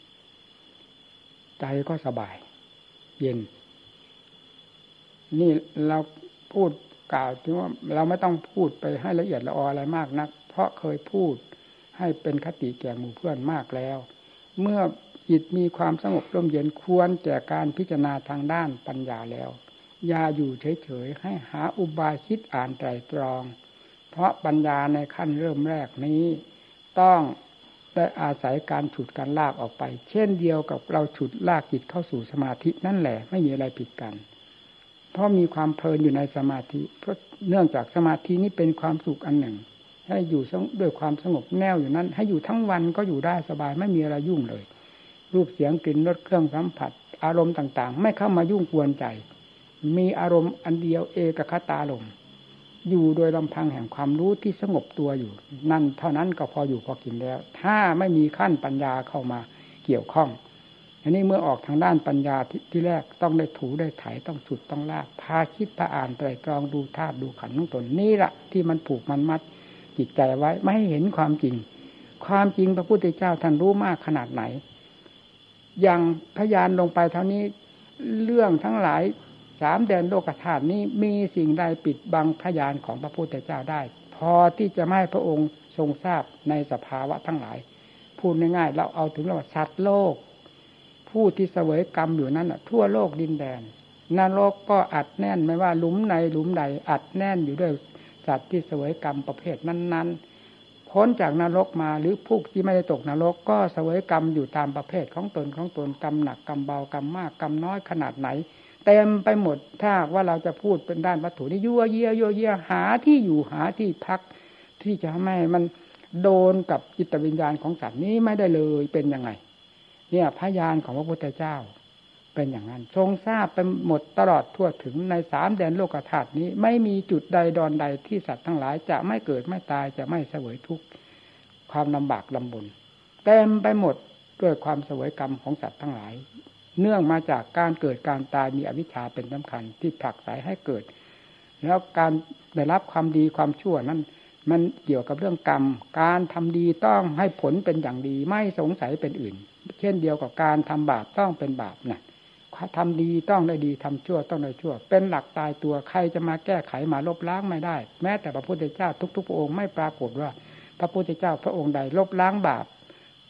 Speaker 1: ใจก็สบายเย็นนี่เราพูดกล่าวถึงว่าเราไม่ต้องพูดไปให้ละเอียดละอออะไรมากนักเพราะเคยพูดให้เป็นคติแก่หมู่เพื่อนมากแล้วเมื่อจิตมีความสงบร่มเย็นควรแก่การพิจารณาทางด้านปัญญาแล้วอย่าอยู่เฉยๆให้หาอุบายคิดอ่านไตร่ตรองเพราะปัญญาในขั้นเริ่มแรกนี้ต้องได้อาศัยการฉุดการลากออกไปเช่นเดียวกับเราฉุดลากจิตเข้าสู่สมาธินั่นแหละไม่มีอะไรผิดกันเพราะมีความเพลินอยู่ในสมาธิเพราะเนื่องจากสมาธินี้เป็นความสุขอันหนึ่งให้อยู่ด้วยความสงบแน่วอยู่นั้นให้อยู่ทั้งวันก็อยู่ได้สบายไม่มีอะไรยุ่งเลยรูปเสียงกลิ่นรสเครื่องสัมผัสอารมณ์ต่างๆไม่เข้ามายุ่งกวนใจมีอารมณ์อันเดียวเอกคตารมณ์อยู่โดยลำพังแห่งความรู้ที่สงบตัวอยู่นั่นเท่านั้นก็พออยู่พอกินแล้วถ้าไม่มีขั้นปัญญาเข้ามาเกี่ยวข้องอันนี้เมื่อออกทางด้านปัญญาทที่แรกต้องได้ถูได้ไถต้องฉุดต้องลากพาคิดพาอ่านไตรตรองดูธาตุดูขันธ์ของตนนี่แหละที่มันผูกมันมัดจิตใจไว้ไม่ให้เห็นความจริงความจริงพระพุทธเจ้าท่านรู้มากขนาดไหนอย่างพยานลงไปเท่านี้เรื่องทั้งหลายสามแดนโลกธาตุนี้มีสิ่งใดปิดบังพยานของพระพุทธเจ้าได้พอที่จะไม่ให้พระองค์ทรงทราบในสภาวะทั้งหลายพูดง่ายๆเราเอาถึงเราสัตว์โลกผู้ที่เสวยกรรมอยู่นั้นน่ะทั่วโลกดินแดนนรกก็อัดแน่นไม่ว่าหลุมในหลุมใดอัดแน่นอยู่ด้วยสัตว์ที่เสวยกรรมประเภทนั้นๆพ้นจากนรกมาหรือผู้ที่ไม่ได้ตกนรกก็เสวยกรรมอยู่ตามประเภทของตนของตนกรรมหนักกรรมเบากรรมมากกรรมน้อยขนาดไหนเต็มไปหมดถ้าว่าเราจะพูดเป็นด้านวัตถุนี่ยั่วเยี่ยยั่วเยี่ยหาที่อยู่หาที่พักที่จะไม่มันโดนกับจิตวิญญาณของสัตว์นี้ไม่ได้เลยเป็นยังไงเนี่ยพยานของพระพุทธเจ้าเป็นอย่างนั้นทรงทราบไปหมดตลอดทั่วถึงในสามแดนโลกธาตุนี้ไม่มีจุดใดดอนใดที่สัตว์ทั้งหลายจะไม่เกิดไม่ตายจะไม่เสวยทุกข์ความลำบากลำบนเต็มไปหมดด้วยความเสวยกรรมของสัตว์ทั้งหลายเนื่องมาจากการเกิดการตายมีอวิชชาเป็นสำคัญที่ผลักไสให้เกิดแล้วการได้รับความดีความชั่วนั้นมันเกี่ยวกับเรื่องกรรมการทำดีต้องให้ผลเป็นอย่างดีไม่สงสัยเป็นอื่นเช่นเดียวกับการทำบาปต้องเป็นบาปนะทำดีต้องได้ดีทำชั่วต้องได้ชั่วเป็นหลักตายตัวใครจะมาแก้ไขมาลบล้างไม่ได้แม้แต่พระพุทธเจ้าทุกๆพระองค์ไม่ปรากฏว่าพระพุทธเจ้าพระองค์ใดลบล้างบาป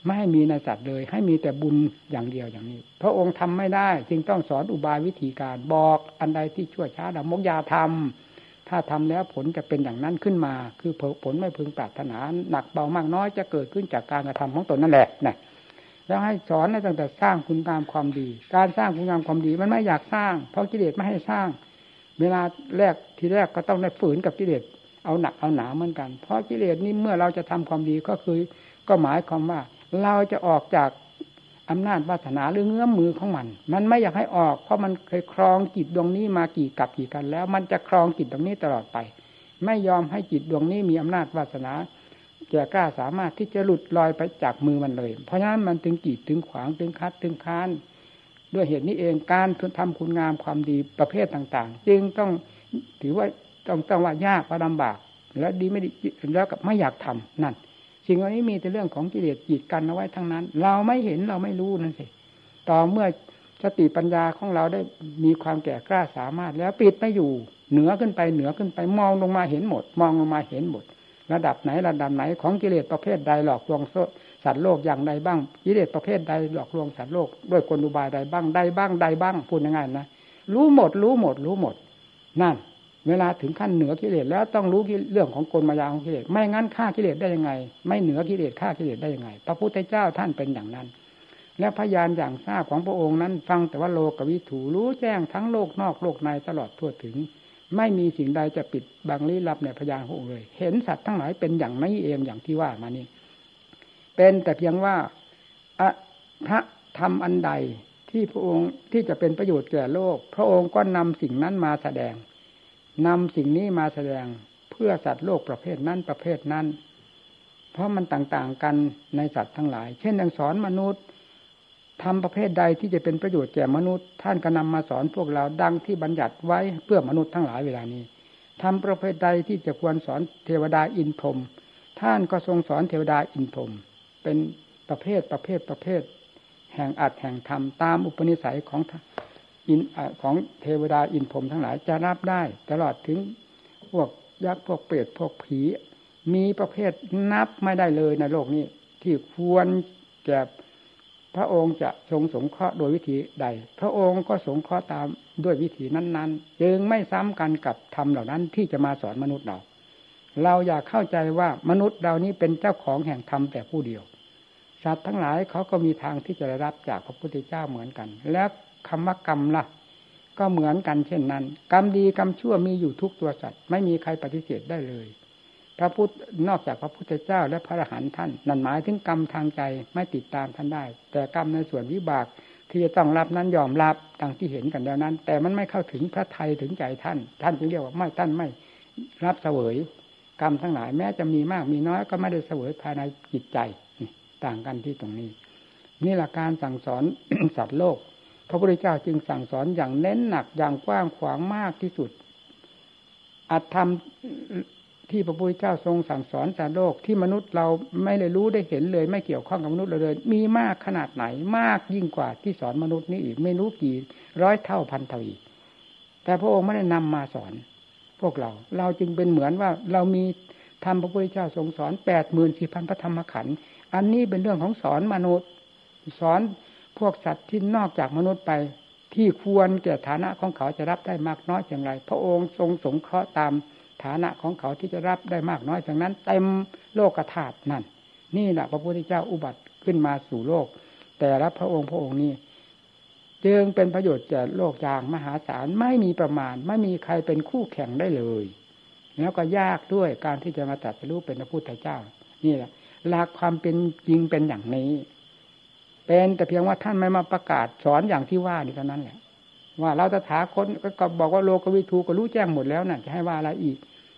Speaker 1: ไม่ให้มีในสัตว์เลยให้มีแต่บุญอย่างเดียวอย่างนี้พระองค์ทำไม่ได้จึงต้องสอนอุบายวิธีการบอกอันใดที่ชั่วช้าดำมกยาทำถ้าทำแล้วผลจะเป็นอย่างนั้นขึ้นมาคือผลไม่พึงปรารถนาหนักเบามากน้อยจะเกิดขึ้นจากการกระทำของตนนั่นแหละนะแล้วให้สอนตั้งแต่สร้างคุณงามความดีการสร้างคุณงามความดีมันไม่อยากสร้างเพราะกิเลสไม่ให้สร้างเวลาแรกทีแรกก็ต้องได้ฝืนกับกิเลสเอาหนักเอาหนาเหมือนกันเพราะกิเลสนี่เมื่อเราจะทำความดีก็คือก็หมายความว่าเราจะออกจากอำนาจวาสนาหรือเงื้อมมือของมันมันไม่อยากให้ออกเพราะมันเคยครองจิตดวงนี้มากี่กับกี่กันแล้วมันจะครองจิตดวงนี้ตลอดไปไม่ยอมให้จิตดวงนี้มีอำนาจวาสนาแก่กล้าสามารถที่จะหลุดลอยไปจากมือมันเลยเพราะฉะนั้นมันถึงกีดถึงขวางถึงคัดถึงค้านด้วยเหตุนี้เองการทำคุณงามความดีประเภทต่างๆจึงต้องถือว่าต้องต้องว่ายากว่าลำบากและดีไม่ดีแล้วกับไม่อยากทำนั่นสิ่งเหล่านี้มีแต่เรื่องของกิเลสกีดกันเอาไว้ทั้งนั้นเราไม่เห็นเราไม่รู้นั่นสิต่อเมื่อสติปัญญาของเราได้มีความแก่กล้าสามารถแล้วปิดไม่อยู่เหนือขึ้นไปเหนือขึ้นไปมองลงมาเห็นหมดมองลงมาเห็นหมดระดับไหนระดับไหนของกิเลสประเภทใดหลอกลวงสัตว์โลกอย่างใดบ้างกิเลสประเภทใดหลอกลวงสัตว์โลกด้วยกลอุบายใดบ้างใดบ้างใดบ้างพูดง่ายๆนะรู้หมดรู้หมดรู้หมดนั่นเวลาถึงขั้นเหนือกิเลสแล้วต้องรู้เรื่องของกลมายาของกิเลสไม่งั้นฆ่ากิเลสได้ยังไงไม่เหนือกิเลสฆ่ากิเลสได้ยังไงพระพุทธเจ้าท่านเป็นอย่างนั้นและพยานอย่างทราบของพระองค์นั้นฟังแต่ว่าโลกวิถูรู้แจ้งทั้งโลกนอกโลกในตลอดทั่วถึงไม่มีสิ่งใดจะปิดบังลี้ลับในพยานของพระองค์เลยเห็นสัตว์ทั้งหลายเป็นอย่างนี้เองอย่างที่ว่ามานี่เป็นแต่เพียงว่าพระธรรมอันใดที่พระองค์ที่จะเป็นประโยชน์แก่โลกพระองค์ก็นำสิ่งนั้นมาแสดงนำสิ่งนี้มาแสดงเพื่อสัตว์โลกประเภทนั้นประเภทนั้นเพราะมันต่างๆกันในสัตว์ทั้งหลายเช่นอย่างสอนมนุษย์ทำประเภทใดที่จะเป็นประโยชน์แก่มนุษย์ท่านก็นำมาสอนพวกเราดังที่บัญญัติไว้เพื่อมนุษย์ทั้งหลายเวลานี้ทำประเภทใดที่จะควรสอนเทวดาอินพรหมท่านก็ทรงสอนเทวดาอินพรหมเป็นประเภทประเภทประเภทแห่งอัตแห่งธรรมตามอุปนิสัยของอินของเทวดาอินพรหมทั้งหลายจะรับได้ตลอดถึงพวกยักษ์พวกเปรตพวกผีมีประเภทนับไม่ได้เลยในโลกนี้ที่ควรแก่พระองค์จะทรงสงเคราะห์โดยวิธีใดพระองค์ก็สงเคราะห์ตามด้วยวิธีนั้นๆจึงไม่ซ้ำกันกับธรรมเหล่านั้นที่จะมาสอนมนุษย์เราเราอยากเข้าใจว่ามนุษย์เรานี้เป็นเจ้าของแห่งธรรมแต่ผู้เดียวสัตว์ทั้งหลายเขาก็มีทางที่จะได้รับจากพระพุทธเจ้าเหมือนกันและคำว่ากรรมล่ะก็เหมือนกันเช่นนั้นกรรมดีกรรมชั่วมีอยู่ทุกตัวสัตว์ไม่มีใครปฏิเสธได้เลยพระพุทธนอกจากพระพุทธเจ้าและพระอรหันต์ท่านนั่นหมายถึงกรรมทางใจไม่ติดตามท่านได้แต่กรรมในส่วนวิบากที่จะต้องรับนั้นยอมรับดังที่เห็นกันแล้วนั้นแต่มันไม่เข้าถึงพระทัยถึงใจท่านท่านจึงเรียกว่าไม่ท่านไม่รับเสวยกรรมทั้งหลายแม้จะมีมากมีน้อยก็ไม่ได้เสวยภายในจิตใจต่างกันที่ตรงนี้นี่แหละการสั่งสอน สัตว์โลกพระพุทธเจ้าจึงสั่งสอนอย่างเน้นหนักอย่างกว้างขวางมากที่สุดอัตธรรมที่พระพุทธเจ้าทรงสั่งสอนสัตว์โลกที่มนุษย์เราไม่ได้รู้ได้เห็นเลยไม่เกี่ยวข้องกับมนุษย์เราเลยมีมากขนาดไหนมากยิ่งกว่าที่สอนมนุษย์นี้อีกไม่รู้กี่ร้อยเท่าพันเท่าอีกแต่พระองค์ไม่ได้นำมาสอนพวกเราเราจึงเป็นเหมือนว่าเรามีธรรมพระพุทธเจ้าทรงสอนแปดหมื่นสี่พันพระธรรมขันธ์อันนี้เป็นเรื่องของสอนมนุษย์สอนพวกสัตว์ที่นอกจากมนุษย์ไปที่ควรแก่ฐานะของเขาจะรับได้มากน้อยอย่างไรพระองค์ทรงสงเคราะห์ตามฐานะของเขาที่จะรับได้มากน้อยอย่างนั้นเต็มโลกธาตุนั่นนี่แหละพระพุทธเจ้าอุบัติขึ้นมาสู่โลกแต่ละพระองค์พระองค์นี้จึงเป็นประโยชน์แก่โลกอย่างมหาศาลไม่มีประมาณไม่มีใครเป็นคู่แข่งได้เลยแล้วก็ยากด้วยการที่จะมาตรัสรู้เป็นพระพุทธเจ้านี่แหละหลักความเป็นจริงเป็นอย่างนี้เป็นแต่เพียงว่าท่านไม่มาประกาศสอนอย่างที่ว่านี่เท่านั้นแหละว่าเราตถาคตก็บอกว่าโลกวิทูก็รู้แจ้งหมดแล้วน่ะจะให้ว่าอะไรอีก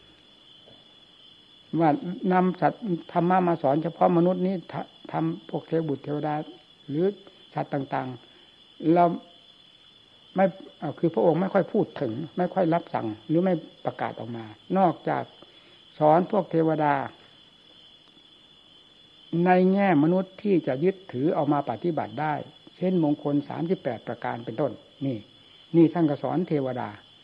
Speaker 1: ว่านำสัตว์ธรรมะมาสอนเฉพาะมนุษย์นี้ทำพวกเทวบุตรเทวดาหรือสัตว์ต่างๆเราไม่คือพระองค์ไม่ค่อยพูดถึงไม่ค่อยรับสั่งหรือไม่ประกาศออกมานอกจากสอนพวกเทวดาในแง่มนุษย์ที่จะยึดถือเอามาปฏิบัติได้เช่นมงคลสามสิบแปดประการเป็นต้นนี่นี่ท่านก็สอนเทวดา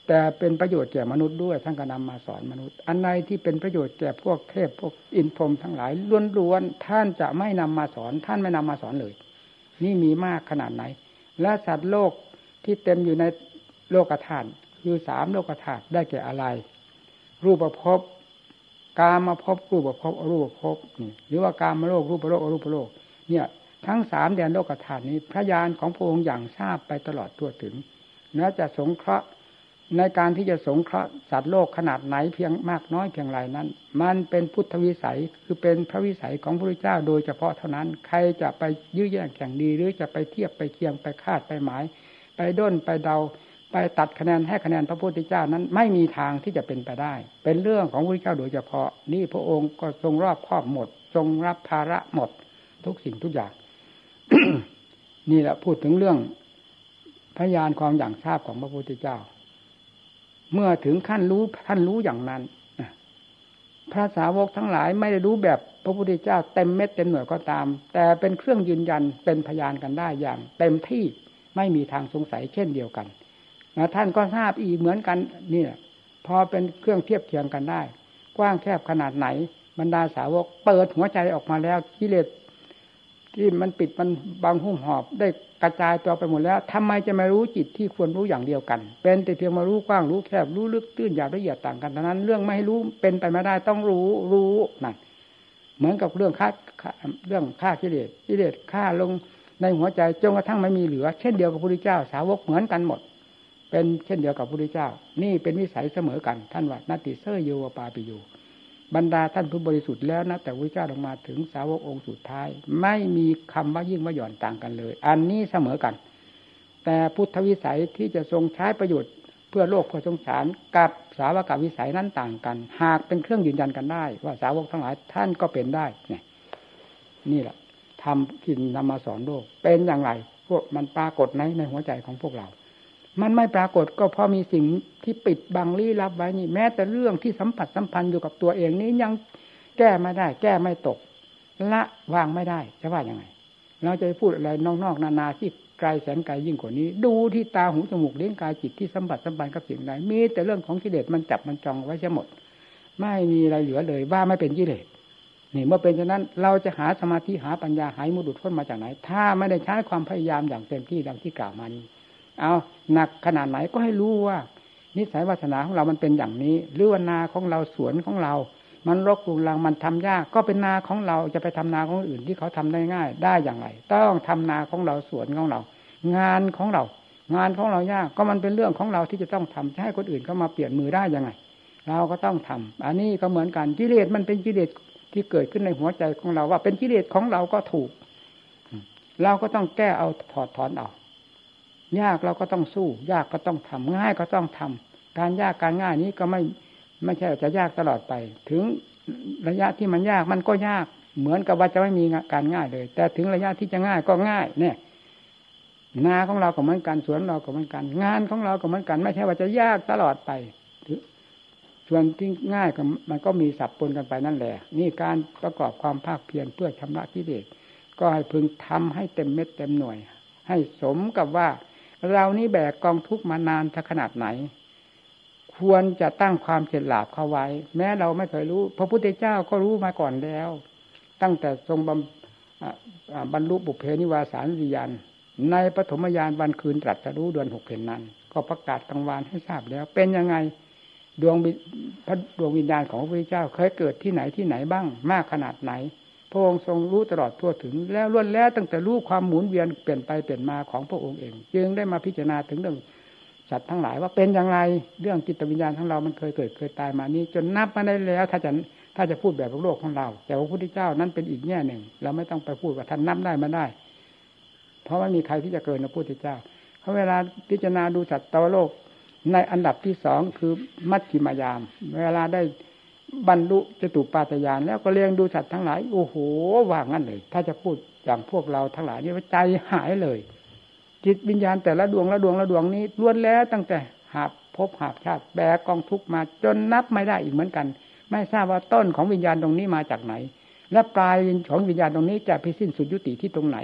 Speaker 1: แต่เป็นประโยชน์แก่มนุษย์ด้วยท่านก็นำมาสอนมนุษย์อันใดที่เป็นประโยชน์แก่พวกเทพพวกอินทร์พรหมทั้งหลายล้วนๆท่านจะไม่นำมาสอนท่านไม่นำมาสอนเลยนี่มีมากขนาดไหนและสัตว์โลกที่เต็มอยู่ในโลกธาตุคือสามโลกธาตุได้แก่อะไรรูปภพกามภพรูปภพอรูปภพนี่หรือว่ากามโลกรูปโลกอรูปโลกเนี่ยทั้งสามแดนโลกธาตุนี้พระญาณของพระองค์อย่างทราบไปตลอดทั่วถึงและจะสงเคราะห์ในการที่จะสงเคราะห์สัตว์โลกขนาดไหนเพียงมากน้อยเพียงไรนั้นมันเป็นพุทธวิสัยคือเป็นพระวิสัยของพระพุทธเจ้าโดยเฉพาะเท่านั้นใครจะไปยื้อแย่งแข่งดีหรือจะไปเทียบไปเคียงไปคาดไปหมายไปด้นไปเดาไปตัดคะแนนให้คะแนนพระพุทธเจ้านั้นไม่มีทางที่จะเป็นไปได้เป็นเรื่องของพระพุทธเจ้าโดยเฉพาะนี่พระองค์ก็ทรงรอบครอบหมดทรงรับภาระหมดทุกสิ่งทุกอย่าง นี่แหละพูดถึงเรื่องพยานความอย่างทราบของพระพุทธเจ้าเมื่อถึงขั้นรู้ท่านรู้อย่างนั้นพระสาวกทั้งหลายไม่ได้รู้แบบพระพุทธเจ้าเต็มเม็ดเต็มหน่วยก็ตามแต่เป็นเครื่องยืนยันเป็นพยานกันได้อย่างเต็มที่ไม่มีทางสงสัยเช่นเดียวกันนะท่านก็ทราบอีกเหมือนกันนี่พอเป็นเครื่องเทียบเทียงกันได้กว้างแคบขนาดไหนบรรดาสาวกเปิดหัวใจออกมาแล้วกิเลสที่มันปิดมันบังหุ้มหอบได้กระจายตัวไปหมดแล้วทำไมจะไม่รู้จิตที่ควรรู้อย่างเดียวกันเป็นแต่เพียงมารู้กว้างรู้แคบรู้ลึกตื้นหยาบละเอียดต่างกันเท่านั้นเรื่องไม่ให้รู้เป็นไปไม่ได้ต้องรู้รู้นั่นเหมือนกับเรื่องฆ่าเรื่องฆ่ากิเลสกิเลสฆ่าลงในหัวใจจนกระทั่งไม่มีเหลือเช่นเดียวกับพระพุทธเจ้าสาวกเหมือนกันหมดเป็นเช่นเดียวกับพระพุทธเจ้านี่เป็นวิสัยเสมอกันท่านว่านาติเสยโยวปาปิโยบรรดาท่านผู้บริสุทธิ์แล้วนะแต่พระพุทธเจ้าลงมาถึงสาวกองค์สุดท้ายไม่มีคำว่ายิ่งว่าหย่อนต่างกันเลยอันนี้เสมอกันแต่พุทธวิสัยที่จะทรงใช้ประโยชน์เพื่อโลกเพื่อสงสารกับสาวกวิสัยนั้นต่างกันหากเป็นเครื่องยืนยันกันได้ว่าสาวกทั้งหลายท่านก็เป็นได้เนี่ยนี่แหละทำที่นำมาสอนโลกเป็นอย่างไรพวกมันปรากฏในในหัวใจของพวกเรามันไม่ปรากฏก็เพราะมีสิ่งที่ปิดบังลี้ลับไว้นี่แม้แต่เรื่องที่สัมผัสสัมพันธ์อยู่กับตัวเองนี้ยังแก้ไม่ได้แก้ไม่ตกละวางไม่ได้จะว่ายังไงเราจะพูดอะไรนอกๆนานาที่ไกลแสนไกลยิ่งกว่านี้ดูที่ตาหูจมูกลิ้นกายจิตที่สัมผัสสัมพันธ์กับสิ่งใดมีแต่เรื่องของกิเลสมันจับมันจองไว้เสียหมดไม่มีอะไรเหลือเลยว่าไม่เป็นกิเลสนี่เมื่อเป็นฉะนั้นเราจะหาสมาธิหาปัญญาหายมุดหลุดพ้นมาจากไหนถ้าไม่ได้ใช้ความพยายามอย่างเต็มที่ดังที่กล่าวมานี้เอาหนักขนาดไหนก็ให้รู้ว่านิสัยวาสนาของเรามันเป็นอย่างนี้หรือว่านาของเราสวนของเรามันรกรุงรังมันทำยากก็เป็นนาของเราจะไปทำนาของอื่นที่เขาทำได้ง่ายได้อย่างไรต้องทำนาของเราสวนของเรางานของเรางานของเรายากก็มันเป็นเรื่องของเราที่จะต้องทำจะให้คนอื่นเข้ามาเปลี่ยนมือได้ยังไงเราก็ต้องทำอันนี้ก็เหมือนกันกิเลสมันเป็นกิเลสที่เกิดขึ้นในหัวใจของเราว่าเป็นกิเลสของเราก็ถูกเราก็ต้องแก้เอาถอดถอนเอายากเราก็ต้องสู้ยากก็ต้องทำง่ายก็ต้องทำการยากการง่ายนี้ก็ไม่ไม่ใช่จะยากตลอดไปถึงระยะที่มันยากมันก็ยากเหมือนกับว่าจะไม่มีการง่ายเลยแต่ถึงระยะที่จะง่ายก็ง่ายเนี่ยนาของเราก็เหมือนกันสวนเราก็เหมือนกันงานของเราก็เหมือนกันไม่ใช่ว่าจะยากตลอดไปส่วนที่ง่ายก็มันก็มีสับปนกันไปนั่นแหละนี่การประกอบความภาคเพียรเพื่อชำระกิเลสก็ให้พึงทำให้เต็มเม็ดเต็มหน่วยให้สมกับว่าเรานี่แบกกองทุกข์มานานขนาดไหนควรจะตั้งความเฉลียวฉลาดเข้าไว้แม้เราไม่เคยรู้พระพุทธเจ้าก็รู้มาก่อนแล้วตั้งแต่ทรงบรรลุบุพเพนิวาสานุญาณในปฐมญาณวันคืนตรัสรู้เดือนหกเพ็ญนั้นก็ประกาศกลางวานให้ทราบแล้วเป็นยังไงดวงพระดวงวิญญาณของพระพุทธเจ้าเคยเกิดที่ไหนที่ไหนบ้างมากขนาดไหนพระองค์ทรงรู้ตลอดทั่วถึงแล้วล้วนแล้วตั้งแต่รู้ความหมุนเวียนเปลี่ยนไปเปลี่ยนมาของพระองค์เองจึงได้มาพิจารณาถึงเรื่องสัตว์ทั้งหลายว่าเป็นอย่างไรเรื่องจิตวิญญาณของเรามันเคยเกิดเคยตายมานี้จนนับมาได้แล้วถ้าจะถ้าจะพูดแบบโลกของเราแต่พระพุทธเจ้านั้นเป็นอีกแง่หนึ่งเราไม่ต้องไปพูดว่าท่านนับได้มาได้เพราะไม่มีใครที่จะเกินพระพุทธเจ้าเพราะเวลาพิจารณาดูสัตว์ตัวโลกในอันดับที่สองคือมัชฌิมยามเวลาได้บรรลุจตุปาฏญาณแล้วก็เลี้ยงดูสัตว์ทั้งหลายโอ้โหว่างั้นเลยถ้าจะพูดอย่างพวกเราทั้งหลายนี่ใจหายเลยจิตวิญญาณแต่ละดวงละดวงละดวงนี้ล้วนแล้วตั้งแต่หาบภพหาบชาติแบกกองทุกข์มาจนนับไม่ได้อีกเหมือนกันไม่ทราบว่าต้นของวิญญาณตรงนี้มาจากไหนและปลายของวิญญาณตรงนี้จะไปสิ้นสุดยุติที่ตรงไหน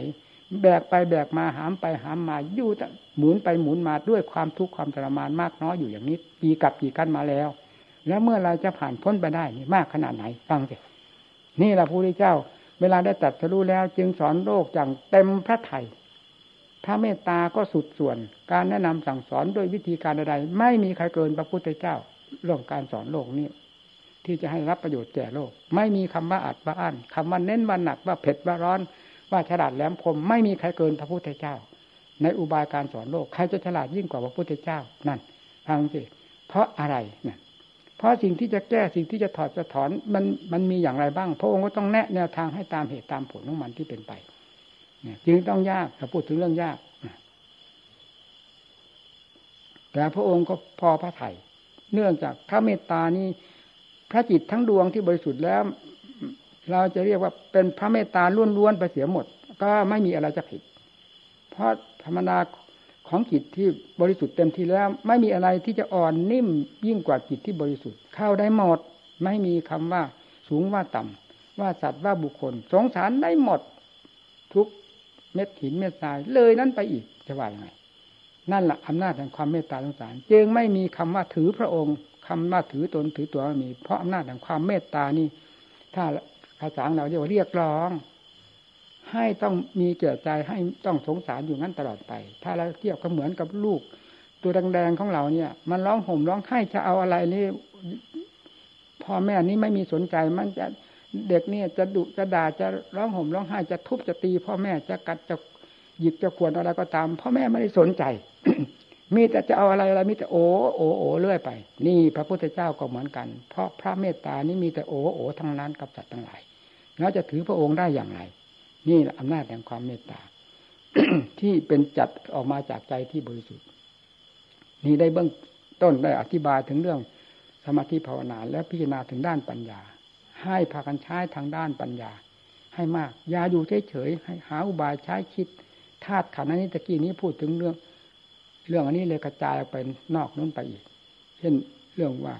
Speaker 1: แบกไปแบกมาหามไปหามมาอยู่หมุนไปหมุนมาด้วยความทุกข์ความทรมานมากน้อยอยู่อย่างนี้ปีกับปีกันมาแล้วแล้วเมื่อเราจะผ่านพ้นไปได้นี่มากขนาดไหนฟังสินี่แหละพระพุทธเจ้าเวลาได้ตรัสรู้แล้วจึงสอนโลกอย่างเต็มพระทัยพระเมตตาก็สุดส่วนการแนะนำสั่งสอนด้วยวิธีการใดๆไม่มีใครเกินพระพุทธเจ้าเรื่องการสอนโลกนี้ที่จะให้รับประโยชน์แก่โลกไม่มีคำว่าอัดว่าอั้นคำว่าเน้นว่าหนักว่าเผ็ดว่าร้อนว่าฉลาดแหลมคมไม่มีใครเกินพระพุทธเจ้าในอุบายการสอนโลกใครจะฉลาดยิ่งกว่าพระพุทธเจ้านั่นฟังสิเพราะอะไรเนี่ยเพราะสิ่งที่จะแก้สิ่งที่จะถอดจะถอนมันมันมีอย่างไรบ้างพระองค์ก็ต้องแนะแนวทางให้ตามเหตุตามผลของมันที่เป็นไปเนี่ยจึงต้องยากถ้าพูดถึงเรื่องยากแต่พระองค์ก็พอพระทัยเนื่องจากพระเมตตานี้พระจิตทั้งดวงที่บริสุทธิ์แล้วเราจะเรียกว่าเป็นพระเมตตาล้วนๆไปเสียหมดก็ไม่มีอะไรจะผิดเพราะธรรมดาของจิตที่บริสุทธิ์เต็มที่แล้วไม่มีอะไรที่จะอ่อนนิ่มยิ่งกว่าจิตที่บริสุทธิ์เข้าได้หมดไม่มีคำว่าสูงว่าต่ำว่าสัตว์ว่าบุคคลสงสารได้หมดทุกเม็ดหินเม็ดทรายเลยนั้นไปอีกจะว่ายังไงนั่นแหละอำนาจแห่งความเมตตาสงสารจึงไม่มีคำว่าถือพระองค์คำว่าถือตนถือตัวไม่มีเพราะอำนาจแห่งความเมตตานี่ถ้าภาษาเราเรียกว่าเรียกร้องให้ต้องมีเกี่ยวใจให้ต้องสงสารอยู่งั้นตลอดไปถ้าเราเทียบก็เหมือนกับลูกตัวแดงๆของเราเนี่ยมันร้องห่มร้องไห้จะเอาอะไรนี่พ่อแม่นี้ไม่มีสนใจมันจะเด็กเนี่ยจะดุจะด่าจะร้องห่มร้องไห้จะทุบจะตีพ่อแม่จะกัดจะหยิบจะขวนอะไรก็ตามพ่อแม่ไม่ได้สนใจ มีแต่จะเอาอะไรอะไรมีแต่โอโอโอเรื่อยไปนี่พระพุทธเจ้าก็เหมือนกันเพราะพระเมตตานี้มีแต่โอโอทั้งนั้นกับสัตว์ทั้งหลายแล้วจะถือพระองค์ได้อย่างไรนี่แหละอำนาจแห่งความเมตตา ที่เป็นจัดออกมาจากใจที่บริสุทธิ์นี่ได้เบื้องต้นได้อธิบายถึงเรื่องสมาธิภาวนาและพิจารณาถึงด้านปัญญาให้พากันใช้ทางด้านปัญญาให้มากอย่าอยู่เฉยๆให้หาอุบายใช้คิดธาตุขันธ์นี้ตะกี้นี้พูดถึงเรื่องเรื่องอันนี้เลยกระจายออกไปนอกนู้นไปอีกเช่นเรื่องว่า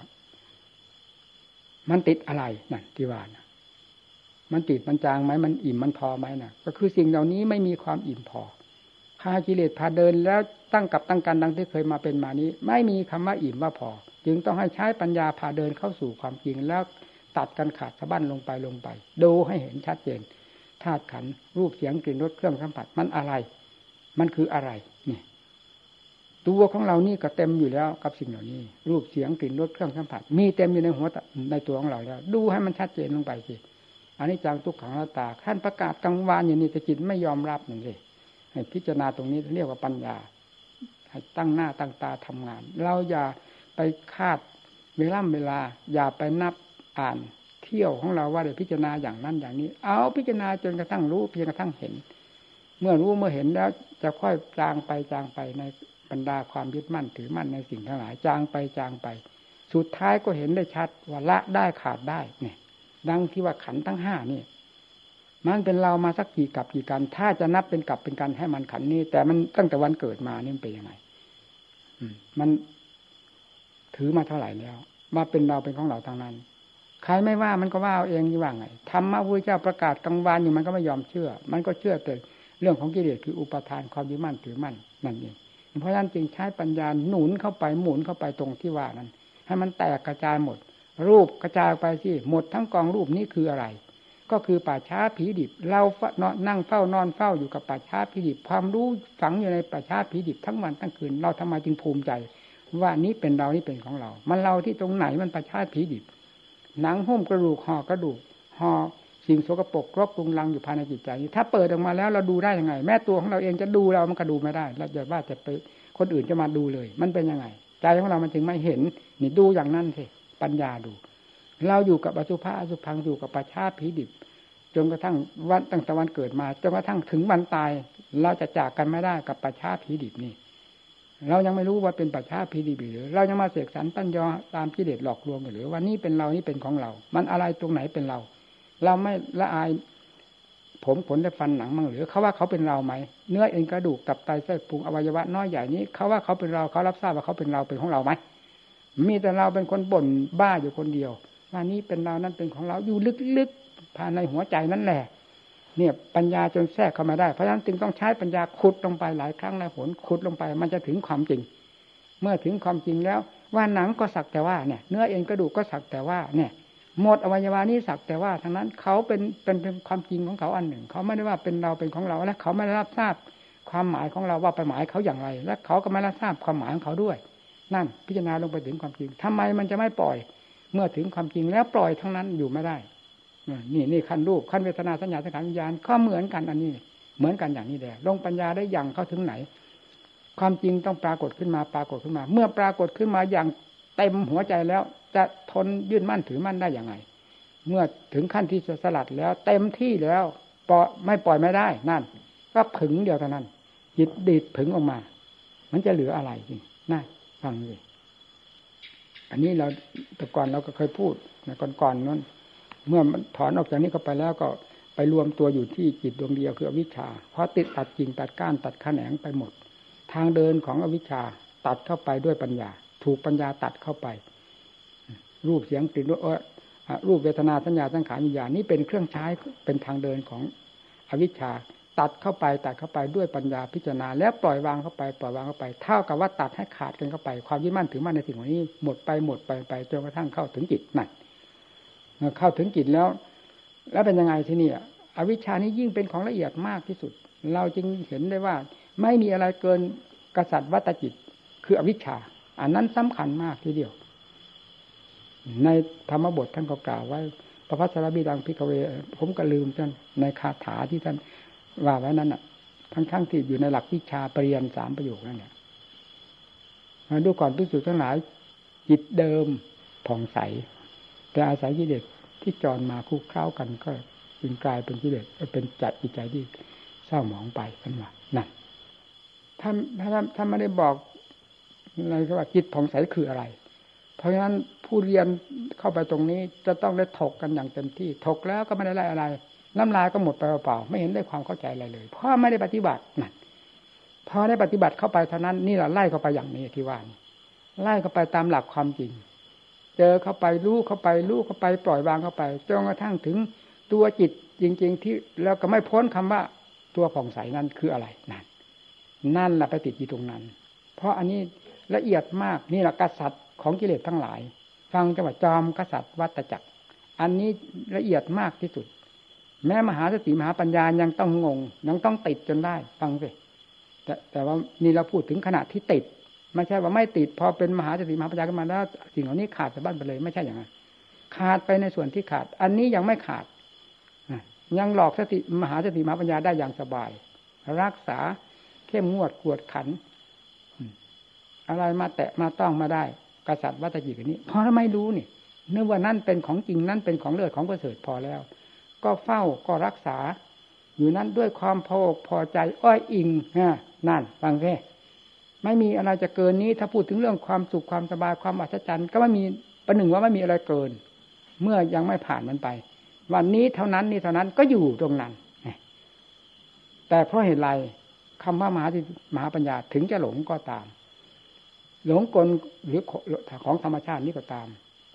Speaker 1: มันติดอะไรนั่นที่ว่านะมันติดมันจางไหมมันอิ่มมันพอไหมนะก็คือสิ่งเหล่านี้ไม่มีความอิ่มพอพากิเลสพาเดินแล้วตั้งกับตั้งกันดังที่เคยมาเป็นมานี้ไม่มีคำว่าอิ่มว่าพอจึงต้องให้ใช้ปัญญาพาเดินเข้าสู่ความจริงแล้วตัดกันขาดสะบั้นลงไปลงไปดูให้เห็นชัดเจนธาตุขันธ์รูปเสียงกลิ่นรสเครื่องสัมผัสมันอะไรมันคืออะไรนี่ตัวของเรานี่ก็เต็มอยู่แล้วกับสิ่งเหล่านี้รูปเสียงกลิ่นรสเครื่องสัมผัสมีเต็มอยู่ในหัวในตัวของเราแล้วดูให้มันชัดเจนลงไปสิอันนี้จังทุกขังอนัตตาท่านประกาศกลางวานอย่างนี้แต่จิตไม่ยอมรับนั่นสิให้พิจารณาตรงนี้เรียกว่าปัญญาให้ตั้งหน้าตั้งตาทำงานเราอย่าไปคาดเวลาเวลาอย่าไปนับอ่านเที่ยวของเราว่าได้พิจารณาอย่างนั้นอย่างนี้เอาพิจารณาจนกระทั่งรู้เพียงกระทั่งเห็นเมื่อรู้เมื่อเห็นแล้วจะค่อยจางไปจางไปในบรรดาความยึดมั่นถือมั่นในสิ่งทั้งหลายจางไปจางไปสุดท้ายก็เห็นได้ชัดว่าละได้ขาดได้เนี่ยดังที่ว่าขันธ์ทั้งห้านี่มันเป็นเรามาสักกี่กับกี่กันถ้าจะนับเป็นกับเป็นกันให้มันขันธ์นี้แต่มันตั้งแต่วันเกิดมานี่มันเป็นยังไงมันถือมาเท่าไหร่แล้วมาเป็นเราเป็นของเราทางนั้นใครไม่ว่ามันก็ว่าเอาเองนี่ว่าไงธรรมะพระพุทธเจ้าประกาศกลางวานอยู่มันก็ไม่ยอมเชื่อมันก็เชื่อแต่เรื่องของกิเลสคืออุปทานความยึดมั่นถือมั่นนั่นเองเพราะฉะนั้นจึงใช้ปัญญาหนุนเข้าไปหมุนเข้าไปตรงที่ว่านั้นให้มันแตกกระจายหมดรูปกระจายไปสิหมดทั้งกองรูปนี้คืออะไรก็คือป่าช้าผีดิบเรานั่งเฝ้านอนเฝ้าอยู่กับป่าช้าผีดิบความรู้ฝังอยู่ในป่าช้าผีดิบทั้งวันทั้งคืนเราทำไมจึงภูมิใจว่านี้เป็นเรานี่เป็นของเรามันเราที่ตรงไหนมันป่าช้าผีดิบหนังหุ้มกระดูกห่อกระดูกห่อสิ่งโสกปรกรบกรุงรังอยู่ภายในจิตใจนี้ถ้าเปิดออกมาแล้วเราดูได้ยังไงแม้ตัวของเราเองจะดูเรามันก็ดูไม่ได้เราจะว่าจะไปคนอื่นจะมาดูเลยมันเป็นยังไงใจของเรามันจึงไม่เห็นนี่ดูอย่างนั้นสิปัญญาดูเราอยู่กับอสุภะอสุพังอยู่กับป่าช้าผีดิบจนกระทั่งวันตั้งแต่วันเกิดมาจนกระทั่งถึงวันตายเราจะจากกันไม่ได้กับป่าช้าผีดิบนี่เรายังไม่รู้ว่าเป็นป่าช้าผีดิบหรือเรายังมาเสกสรรปั้นยอตามกิเลสหลอกลวงหรือว่านี่เป็นเรานี่เป็นของเรามันอะไรตรงไหนเป็นเราเราไม่ละอายผมขนและฟันหนังมั่งหรือเขาว่าเขาเป็นเราไหมเนื้อเอ็นกระดูกตับไตไส้พุงอวัยวะน้อยใหญ่นี้เขาว่าเขาเป็นเราเขารับทราบว่าเขาเป็นเราเป็นของเราไหมมีแต่เราเป็นคนบ่นบ้าอยู่คนเดียวว่านี่เป็นเรานั่นเป็นของเราอยู่ลึกๆภายในหัวใจนั่นแหละเนี่ยปัญญาจนแทรกเข้ามาได้เพราะฉะนั้นจึงต้องใช้ปัญญาขุดลงไปหลายครั้งหลายหนขุดลงไปมันจะถึงความจริงเมื่อถึงความจริงแล้วว่าหนังก็สักแต่ว่าเนี่ยเนื้อเอ็นกระดูกก็สักแต่ว่าเนี่ยหมดอวัยวะนี้สักแต่ว่าทั้งนั้นเขาเป็นเป็นเป็นความจริงของเขาอันหนึ่งเขาไม่ได้ว่าเป็นเราเป็นของเราและเขาไม่ได้รับทราบความหมายของเราว่าไปหมายเขาอย่างไรและเขาก็ไม่รับทราบความหมายของเขาด้วยนั่นพิจารณาลงไปถึงความจริงทำไมมันจะไม่ปล่อยเมื่อถึงความจริงแล้วปล่อยทั้งนั้นอยู่ไม่ได้นี่นี่ขั้นรูปขั้นเวทนาสัญญาสังขารวิญญาณก็เหมือนกันอันนี้เหมือนกันอย่างนี้แหละลงปัญญาได้อย่างเข้าถึงไหนความจริงต้องปรากฏขึ้นมาปรากฏขึ้นมาเมื่อปรากฏขึ้นมาอย่างเต็มหัวใจแล้วจะทนยืนมั่นถือมั่นได้อย่างไรเมื่อถึงขั้นที่จะสลัดแล้วเต็มที่แล้วปล่อยไม่ปล่อยไม่ได้นั่นก็ผึ่งเดียวเท่านั้นจิตดีดผึ่งออกมามันจะเหลืออะไรจริงน่าฟังเลยอันนี้เราแต่ก่อนเราก็เคยพูดนะก่อนๆนั้นเมื่อมันถอนออกจากนี้ก็ไปแล้วก็ไปรวมตัวอยู่ที่จิตดวงเดียวคืออวิชชาเพราะติดตัดกิ่งตัดก้านตัดแขนงไปหมดทางเดินของอวิชชาตัดเข้าไปด้วยปัญญาถูกปัญญาตัดเข้าไปรูปเสียงกลิ่นรสรูปเวทนาสัญญาสังขารวิญญาณนี้เป็นเครื่องใช้เป็นทางเดินของอวิชชาตัดเข้าไปตัดเข้าไปด้วยปัญญาพิจารณาแล้วปล่อยวางเข้าไปปล่อยวางเข้าไปเท่ากับว่าตัดให้ขาดกันเข้าไปความยึดมั่นถือมั่นในสิ่งเหล่านี้หมดไปหมดไปไปจนกระทั่งเข้าถึงจิตนั่นเข้าถึงจิตแล้วแล้วเป็นยังไงที่นี่อวิชชานี้ยิ่งเป็นของละเอียดมากที่สุดเราจึงเห็นได้ว่าไม่มีอะไรเกินกษัตริย์วัตจิตคืออวิชชาอันนั้นสำคัญมากทีเดียวในธรรมบทท่านก็กล่าวไว้พระพัสรบิดังพิกเวผมก็ลืมท่านในคาถาที่ท่านว่าไว้นั้นน่ะทั้งๆที่อยู่ในหลักวิชาปริญญาสามประโยคนั่นเนี่ยมาดูก่อนพิสูจน์ทั้งหลายจิตเดิมผ่องใสแต่อาศัยกิเลสที่จรมาคุกเข้ากันก็จึงกลายเป็นกิเลสเป็นจัดจิตใจที่เศร้าหมองไปกันว่านั่นท่านท่านท่านไม่ได้บอกอะไรก็ว่าจิตผ่องใสคืออะไรเพราะฉะนั้นผู้เรียนเข้าไปตรงนี้จะต้องได้ถกกันอย่างเต็มที่ถกแล้วก็ไม่ได้อะไรน้ำลายก็หมดไปเปล่าๆไม่เห็นได้ความเข้าใจอะไรเลยเพราะไม่ได้ปฏิบัตินั่นพอได้ปฏิบัติเข้าไปเท่านั้นนี่แหละไล่เข้าไปอย่างนี้ที่ว่าไล่เข้าไปตามหลักความจริงเจอเข้าไปรู้เข้าไปรู้เข้าไปปล่อยวางเข้าไปจนกระทั่งถึงตัวจิตจริงๆที่แล้วก็ไม่พ้นคำว่าตัวผ่องใสนั้นคืออะไรนั่นนั่นแหละไปติดอยู่ตรงนั้นเพราะอันนี้ละเอียดมากนี่แหละกษัตริย์ของกิเลสทั้งหลายฟังจังหวะจอมกษัตริย์วัฏจักรอันนี้ละเอียดมากที่สุดแม้มหาสติมหาปัญญายังต้องงงยังต้องติดจนได้ฟังสิแต่แต่ว่านี่เราพูดถึงขณะที่ติดไม่ใช่ว่าไม่ติดพอเป็นมหาสติมหาปัญญาขึ้นมาแล้วสิ่งเหล่านี้ขาดจากบ้านไปเลยไม่ใช่อย่างนั้นขาดไปในส่วนที่ขาดอันนี้ยังไม่ขาดยังหลอกสติมหาสติมหาปัญญาได้อย่างสบายรักษาเข้มงวดกวดขันอะไรมาแตะมาต้องมาได้กษัตริย์วัฏจิตนี้เพราะไม่รู้นี่นึกว่านั่นเป็นของจริงนั่นเป็นของเลิศของประเสริฐพอแล้วก็เฝ้าก็รักษาอยู่นั้นด้วยความพอพอใจอ้อยอิงฮะนั่นฟังแค่ไม่มีอะไรจะเกินนี้ถ้าพูดถึงเรื่องความสุขความสบายความอัศจรรย์ก็ไม่มีประหนึ่งว่าไม่มีอะไรเกินเมื่อยังไม่ผ่านมันไปวันนี้เท่านั้นนี่เท่านั้นก็อยู่ตรงนั้นแต่เพราะเหตุไรคำว่ามหาสติมหาปัญญาถึงจะหลงก็ตามหลงกลหรือของธรรมชาตินี้ก็ตาม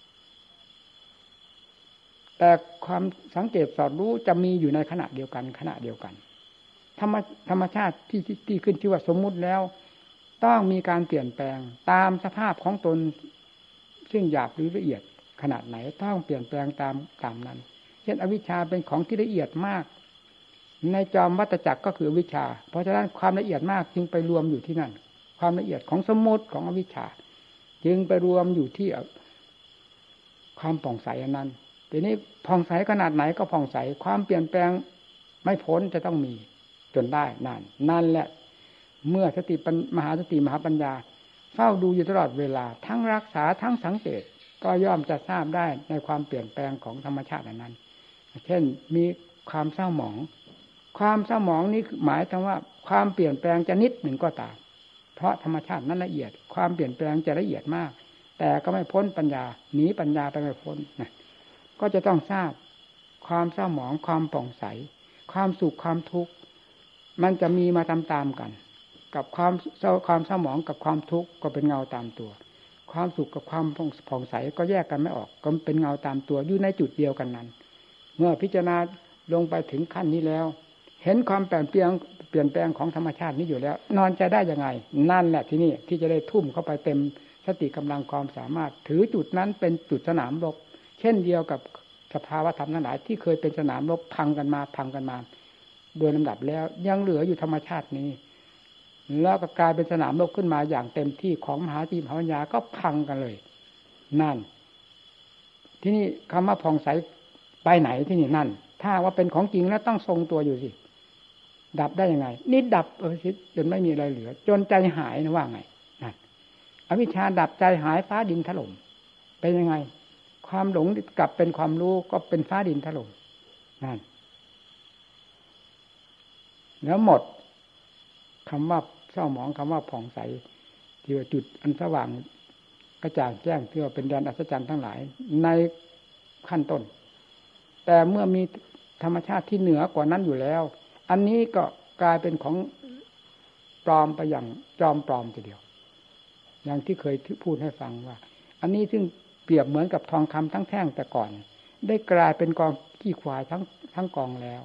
Speaker 1: แต่ความสังเกตสอดรู้จะมีอยู่ในขณะเดียวกันขณะเดียวกันธรรมธรรมชาติที่ที่ขึ้นที่ว่าสมมุติแล้วต้องมีการเปลี่ยนแปลงตามสภาพของตนซึ่งหยาบหรือละเอียดขนาดไหนต้องเปลี่ยนแปลงตามตามนั้นเช่นอวิชชาเป็นของที่ละเอียดมากในจอมวัฏจักรก็คืออวิชชาเพราะฉะนั้นความละเอียดมากจึงไปรวมอยู่ที่นั่นความละเอียดของสมมติของอวิชชาจึงไปรวมอยู่ที่ความผ่องใสอันนั้นทีนี้ผ่องใสขนาดไหนก็ผ่องใสความเปลี่ยนแปลงไม่พ้นจะต้องมีจนได้นั่นนั่นแหละเมื่อสติมหาสติมหาปัญญาเฝ้าดูอยู่ตลอดเวลาทั้งรักษาทั้งสังเกตก็ย่อมจะทราบได้ในความเปลี่ยนแปลงของธรรมชาตินั้นเช่นมีความเศร้าหมองความเศร้าหมองนี้หมายถึงว่าความเปลี่ยนแปลงจะนิดหนึ่งก็ตามเพราะธรรมชาตินั้นละเอียดความเปลี่ยนแปลงจะละเอียดมากแต่ก็ไม่พ้นปัญญาหนีปัญญาไปไม่พ้นนะก็จะต้องทราบความเศร้าหมองความผ่องใสความสุขความทุกข์มันจะมีมาตามๆกันกับความเศร้าความเศร้าหมองกับความทุกข์ก็เป็นเงาตามตัวความสุขกับความผ่องใสก็แยกกันไม่ออกก็เป็นเงาตามตัวอยู่ในจุดเดียวกันนั้นเมื่อพิจารณาลงไปถึงขั้นนี้แล้วเห็นความเปลี่ยนแปลงเปลี่ยนแปลงของธรรมชาตินี้อยู่แล้วนอนจะได้ยังไงนั่นแหละที่นี่ที่จะได้ทุ่มเข้าไปเต็มสติกำลังความสามารถถือจุดนั้นเป็นจุดสนามรบเช่นเดียวกับสภาวะธรรมทั้งหลายที่เคยเป็นสนามรบพังกันมาพังกันมาโดยลำดับแล้วยังเหลืออยู่ธรรมชาตินี้แล้วก็กลายเป็นสนามรบขึ้นมาอย่างเต็มที่ของมหาสติมหาปัญญาก็พังกันเลยนั่นที่นี่คำว่าผ่องใสไปไหนที่นี่นั่นถ้าว่าเป็นของจริงแล้วต้องทรงตัวอยู่สิดับได้ยังไงนี่ดับเออจนไม่มีอะไรเหลือจนใจหายนะว่าไงนั่นอวิชชาดับใจหายฟ้าดินถล่มเป็นยังไงความหลงกลับเป็นความรู้ก็เป็นฟ้าดินถล่มนั่นแล้วหมดคำว่าเศร้าหมองคำว่าผ่องใสที่ว่าจุดอันสว่างกระจ่างแจ้งที่ว่าเป็นแดนอัศจรรย์ทั้งหลายในขั้นต้นแต่เมื่อมีธรรมชาติที่เหนือกว่านั้นอยู่แล้วอันนี้ก็กลายเป็นของปลอมไปอย่างจอมปลอมทีเดียวอย่างที่เคยพูดให้ฟังว่าอันนี้ซึ่งเปรียบเหมือนกับทองคำทั้งแท่งแต่ก่อนได้กลายเป็นกองขี้ควายทั้งทั้งกองแล้ว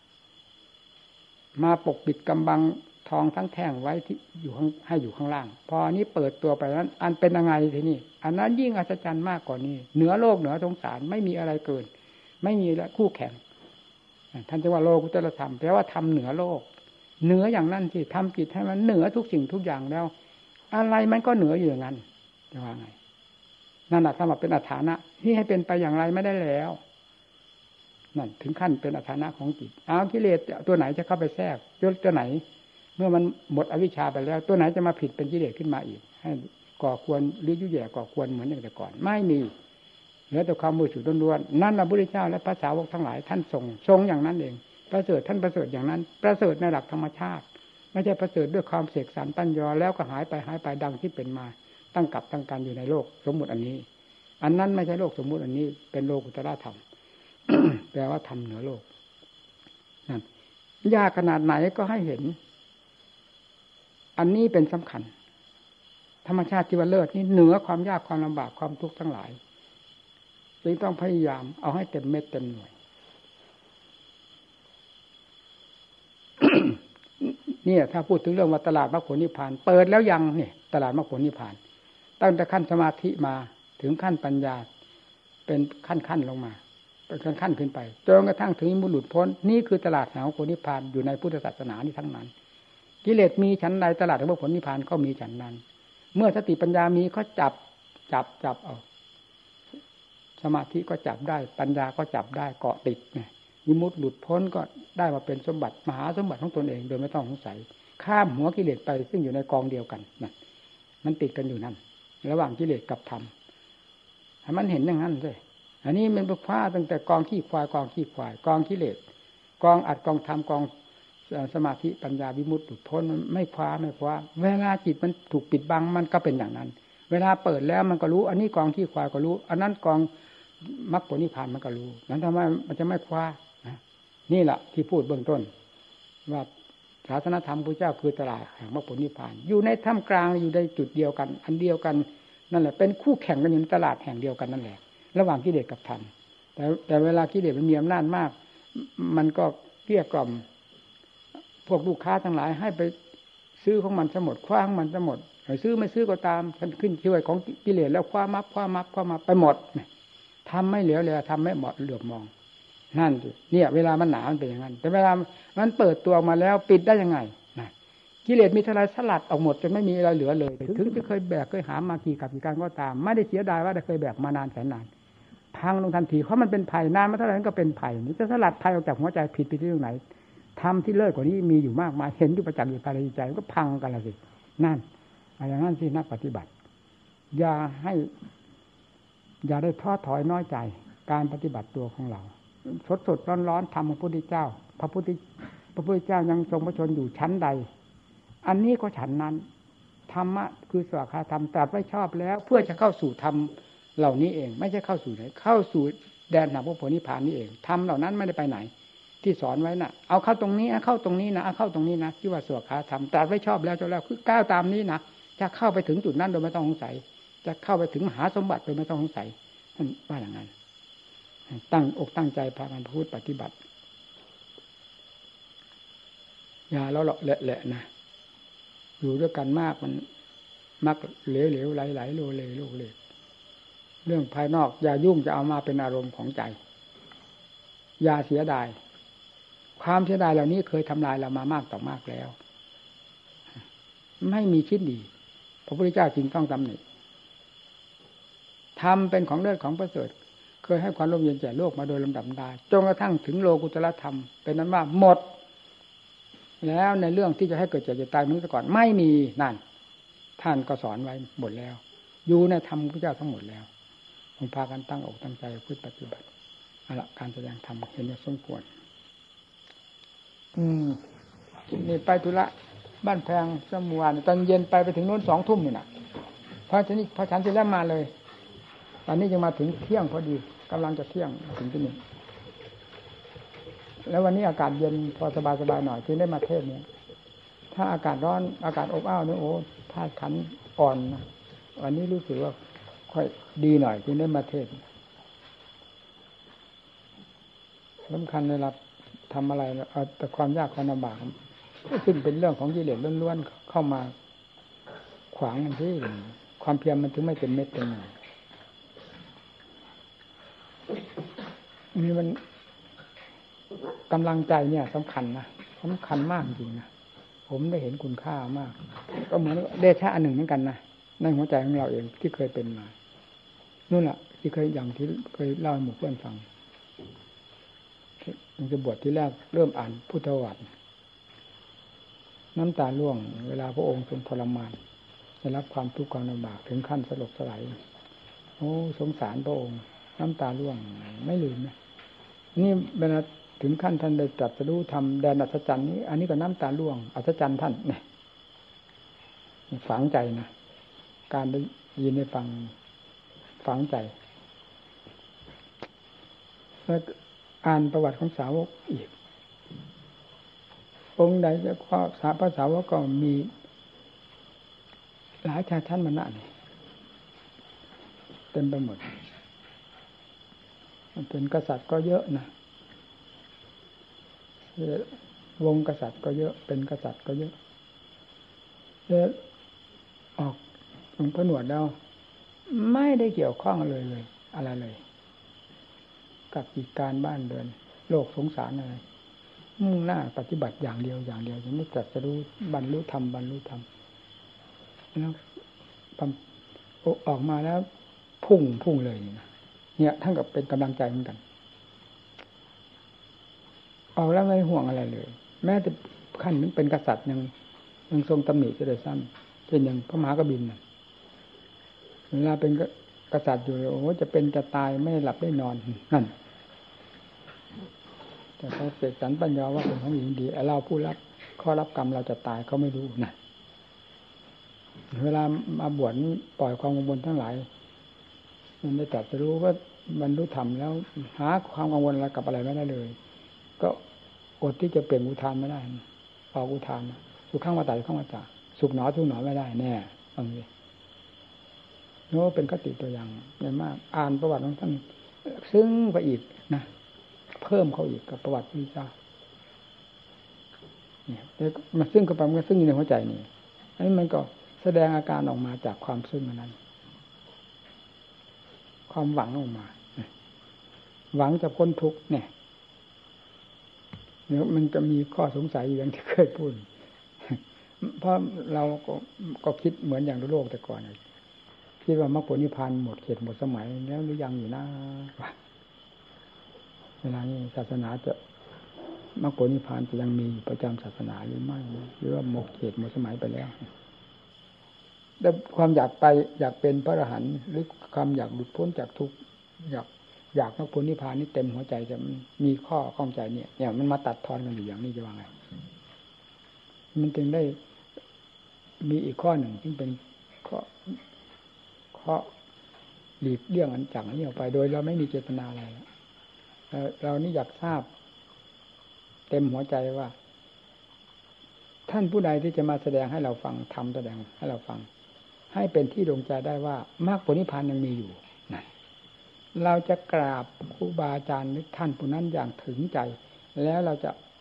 Speaker 1: มาปกปิดกำบังทองทั้งแท่งไว้ที่อยู่ข้างให้อยู่ข้างล่างพออันนี้เปิดตัวไปนั้นอันเป็นยังไงทีนี้อันนั้นยิ่งอัศจรรย์มากกว่านี้เหนือโลกเหนือสงสารไม่มีอะไรเกินไม่มีคู่แข่งท่านจึงว่าโลกุตตรธรรมแปลว่าทำเหนือโลกเหนืออย่างนั้นสิทำจิตให้มันเหนือทุกสิ่งทุกอย่างแล้วอะไรมันก็เหนืออยู่อย่างนั้นจะว่าไงนั่นแหละสำหรับเป็นอัฏฐานะที่ให้เป็นไปอย่างไรไม่ได้แล้วนั่นถึงขั้นเป็นอัฏฐานะของจิตเอากิเลสตัวไหนจะเข้าไปแทรกตัวไหนเมื่อมันหมดอวิชชาไปแล้วตัวไหนจะมาผิดเป็นกิเลสขึ้นมาอีกให้ก่อควรหรือยุ่ยแย่ก่อควรเหมือนอย่างแต่ก่อนไม่มีเหลือแต่ความบริสุทธิ์ล้วนๆนั่นพระพุทธเจ้าและพระสาวกทั้งหลายท่านทรงทรงอย่างนั้นเองประเสริฐท่านประเสริฐอย่างนั้นประเสริฐในหลักธรรมชาติไม่ใช่ประเสริฐด้วยความเสกสรรปั้นยอแล้วก็หายไปหายไปดังที่เป็นมาตั้งกับตั้งการอยู่ในโลกสมมุติอันนี้อันนั้นไม่ใช่โลกสมมุติอันนี้เป็นโลกุตตรธรรม แปลว่าธรรมเหนือโลกนั่นยากขนาดไหนก็ให้เห็นอันนี้เป็นสำคัญธรรมชาติที่ว่าเลิศนี่เหนือความยากความลำบากความทุกข์ทั้งหลายจึงต้องพยายามเอาให้เต็มเม็ดเต็มหน่วย เนี่ยถ้าพูดถึงเรื่องว่าตลาดมรรคผลนิพพานเปิดแล้วยังเนี่ยตลาดมรรคผลนิพพานตั้งแต่ขั้นสมาธิมาถึงขั้นปัญญาเป็นขั้นขั้นลงมาเป็นขั้นขั้นขึ้นไปจนกระทั่งถึงมุหลุดพ้นนี่คือตลาดแห่งมรรคผลนิพพานอยู่ในพุทธศาสนานี้ทั้งนั้นกิเลสมีชั้นใดตลาดแห่งมรรคผลนิพพานก็มีชั้นนั้นเมื่อสติปัญญามีก็จับจับจับเอาสมาธิก็จับได้ปัญญาก็จับได้เกาะติดไงวิมุตติหลุดพ้นก็ได้มาเป็นสมบัติมหาสมบัติของตนเองโดยไม่ต้องสงสัยข้ามหัวกิเลสไปซึ่งอยู่ในกองเดียวกันนั่นมันติดกันอยู่นั่นระหว่างกิเลสกับธรรมให้มันเห็นอย่างนั้นเลยอันนี้มันคว้าตั้งแต่กองขี้ควายกองขี้ควายกองกิเลสกองอัดกองธรรมกองสมาธิปัญญาวิมุตติหลุดพ้นมันไม่คว้าไม่คว้าเวลาจิตมันถูกปิดบังมันก็เป็นอย่างนั้นเวลาเปิดแล้วมันก็รู้อันนี้กองขี้ควายก็รู้อันนั้นกองมรรคผลนิพพานมันก็รู้นั้นทำไมมันจะไม่คว้านะนี่แหละที่พูดเบื้องต้นว่าศาสนธรรมพระเจ้าคือตลาดแห่งมรรคผลนิพพานอยู่ในท่ามกลางอยู่ในจุดเดียวกันอันเดียวกันนั่นแหละเป็นคู่แข่งกันอยู่ในตลาดแห่งเดียวกันนั่นแหละระหว่างกิเลสกับธรรมแต่แต่เวลากิเลสมันมีอำนาจมากมันก็เกลี้ยกล่อมพวกลูกค้าทั้งหลายให้ไปซื้อของมันทั้งหมดคว้าของมันทั้งหมดซื้อไม่ซื้อก็ตามฉันขึ้นช่วยของกิเลสแล้วคว้ามับคว้ามับคว้ามับไปหมดทำไม่เหลียวเลยทำไม่เหมาะเหลือบมองนั่นเนี่ยเวลามันหนามันเป็นอย่างนั้นแต่เวลามันเปิดตัวออกมาแล้วปิดได้ยังไงนะกิเลสมีเท่าไรสลัดออกหมดจนไม่มีอะไรเหลือเลยถึงจะเคยแบกเคยหามากี่กับกี่การก็ตามไม่ได้เสียดายว่าได้เคยแบกมานานแสนนานพังลงทันทีเพราะมันเป็นภัยนานมาเท่าไหร่ก็เป็นภัยนี่จะสลัดภัยออกจากหัวใจผิดไปที่ตรงไหนทำที่เลิศกว่านี้มีอยู่มากมายเห็นอยู่ประจักษ์อยู่ภายในใจก็พังกันละสินั่นอย่างนั้นที่นักปฏิบัติอย่าให้อย่าได้ท้อถอยน้อยใจการปฏิบัติตัวของเราสดสดร้อนร้อนธรรมของพระพุทธเจ้าพระพุทธพระพุทธเจ้ายังทรงพระชนอยู่ชั้นใดอันนี้ก็ฉันนั้นธรรมะคือสวากขาธรรมตรัสไว้ชอบแล้วเพื่อจะเข้าสู่ธรรมเหล่านี้เองไม่ใช่เข้าสู่ไหนเข้าสู่แดนแห่งพระโพธินิพพานนี้เองธรรมเหล่านั้นไม่ได้ไปไหนที่สอนไว้น่ะเอาเข้าตรงนี้เข้าตรงนี้นะเอาเข้าตรงนี้นะที่ว่าสวากขาธรรมตรัสไว้ชอบแล้วจนแล้วคือก้าวตามนี้นะจะเข้าไปถึงจุดนั้นโดยไม่ต้องสงสัยจะเข้าไปถึงมหาสมบัติโดยไม่ต้องสงสัยท่านว่าอย่างนั้นตั้งอกตั้งใจพากันพูดปฏิบัติอย่าเราเลาะแหละๆนะอยู่ด้วยกันมากมันมักเหลวๆไหลๆโลเลโลเลเรื่องภายนอกอย่ายุ่งจะเอามาเป็นอารมณ์ของใจอย่าเสียดายความเสียดายเหล่านี้เคยทำลายเรามามากต่อมากแล้วไม่มีชิ้นดีพระพุทธเจ้าจึงต้องตำหนิทำเป็นของเลิศของประเสริฐเคยให้ความร่มเย็นแก่โลกมาโดยลำดับดาจนกระทั่งถึงโลกุตตรธรรมเป็นนั้นว่าหมดแล้วในเรื่องที่จะให้เกิดเจ็บเจ็บตายเหมือนแต่ก่อนไม่มีนั่นท่านก็สอนไว้หมดแล้วอยู่ในธรรมพระเจ้าทั้งหมดแล้วคงพากันตั้งอกตั้งใจพึ่งปฏิบัติเอาละการแสดงธรรมเห็นว่าสมควรอืมนี่ไปธุระบ้านแพงสมวนตอนเย็นไปไปถึงโน้นสองทุ่มนี่น่ะพอฉันนี่พอฉันเสร็จแล้วมาเลยตอนนี้ยังมาถึงเที่ยงพอดีกำลังจะเที่ยงถึงที่นี่แล้ววันนี้อากาศเย็นพอสบายๆหน่อยจึงได้มาเทศเนี่ยถ้าอากาศร้อนอากาศอบอ้าวเนี่ยโอ้ธาตุขันธ์อ่อนนะวันนี้รู้สึกว่าค่อยดีหน่อยจึงได้มาเทศสำคัญเวลาทำอะไรเอาแต่ความยากความลำบากซึ่งเป็นเรื่องของกิเลสล้วนๆเข้ามาขวางมันที่ความเพียรมันถึงไม่เป็นเม็ดเป็นหน่วยนี่มันกำลังใจเนี่ยสำคัญนะสำคัญมากจริงนะผมได้เห็นคุณค่ามากก็เหมือนเดชะอันหนึ่งเหมือนกันนะในหัวใจของเราเองที่เคยเป็นมานู่นแหละที่เคยอย่างที่เคยเล่าให้หมู่เพื่อนฟังมันจะบวชที่แรกเริ่มอ่านพุทธวรรษน้ำตาร่วงเวลาพระองค์ทรงทรมานได้รับความทุกข์ความลำบากถึงขั้นสลบสลายโอ้สงสารพระองค์น้ำตาร่วงไม่ลืมนะนี่เวลาถึงขั้นท่านได้ตรัสรู้ธรรมแดนอัศจรรย์นี้อันนี้ก็น้ำตาร่วงอัศจรรย์ท่านเนี่ยฝังใจนะการได้ยินได้ฟังฝังใจแล้วอ่านประวัติของสาวกอีกองค์ใดจะข้อสาพระสาวกก็มีหลายชาติชั้นวรรณะนี่เต็มไปหมดมันเป็นกษัตริย์ก็เยอะนะวงกษัตริย์ก็เยอะเป็นกษัตริย์ก็เยอะแล้วออกหลวงพ่อหนวดแล้วไม่ได้เกี่ยวข้องเลยเลยอะไรเลยกับกิจการบ้านเรือนโลกสงสารอะไรมุ่งหน้าปฏิบัติอย่างเดียวอย่างเดียวจะไม่จัดจะรู้บรรลุธรรมบรรลุธรรมแล้วออกมาแล้วพุ่งพุ่งเลยนะเนี่ยท่านกับเป็นกำลังใจเหมือนกันออกแล้วไม่ห่วงอะไรเลยแม้แต่ขั้นนั้นเป็นกษัตริย์ยังยังทรงตำหนิจะได้ซ้ำเช่นอย่างพระมหากบิณฑิตเวลาเป็นกษัตริย์อยู่โอ้จะเป็นจะตายไม่หลับได้นอนนั่นแต่เขาเสกสรรปัญญาว่าเป็นของหญิงดีเราผู้รับข้อรับกรรมเราจะตายเขาไม่รู้นะเวลามาบวชปล่อยความกังวลทั้งหลายมันได้แต่จะรู้ว่ามันรู้ธรรมแล้วหาความกังวลอะไรกับอะไรไม่ได้เลยก็อดที่จะเปล่งอุทานไม่ได้ออกอุทานสุขข้างมาตายข้างมาตาสุขหนอทุกหนอไม่ได้แน่บางทีโน้เป็นคติตัวอย่างใหญ่มากอ่านประวัติของท่านซึ้งไปอีกนะเพิ่มเขาอีกกับประวัติพระเจ้าเนี่ยมาซึ้งกับมันก็ซึ้งอยู่ในหัวใจนี่อันนี้มันก็แสดงอาการออกมาจากความซึ้งนั้นความหวังออกมาหวังจะพ้นทุกข์เนี่ยเดี๋ยวมันจะมีข้อสงสัยอย่างที่เคยพูดเพราะเราก็ก็คิดเหมือนอย่างโลกแต่ก่อนคิดว่ามรรคผลนิพพานหมดเขตหมดสมัยแล้วหรือยังอยู่นะเวลานี้ศาสนาจะมรรคผลนิพพานจะยังมีอยู่ประจำศาสนาหรือไม่หรือว่าหมดเขตหมดสมัยไปแล้วแต่ความอยากไปอยากเป็นพระอรหันต์หรือความอยากหลุดพ้นจากทุกข์อยากอยากมรรคผลนิพพานนี่เต็มหัวใจจะมีข้อข้องใจเนี่ยเนี่ยมันมาตัดทอนกันอยู่อย่างนี้จะว่าไงมันจึงได้มีอีกข้อหนึ่งซึ่งเป็นข้อข้อหลีกเลี่ยงอันจากนี้ออกไปโดยเราไม่มีเจตนาอะไรเรานี่อยากทราบเต็มหัวใจว่าท่านผู้ใดที่จะมาแสดงให้เราฟังทำแสดงให้เราฟังให้เป็นที่ดวงใจได้ว่ามรรคผลนิพพานยังมีอยู่นะเราจะกราบครูบาอาจารย์หรือท่านผู้นั้นอย่างถึงใจแล้วเราจะ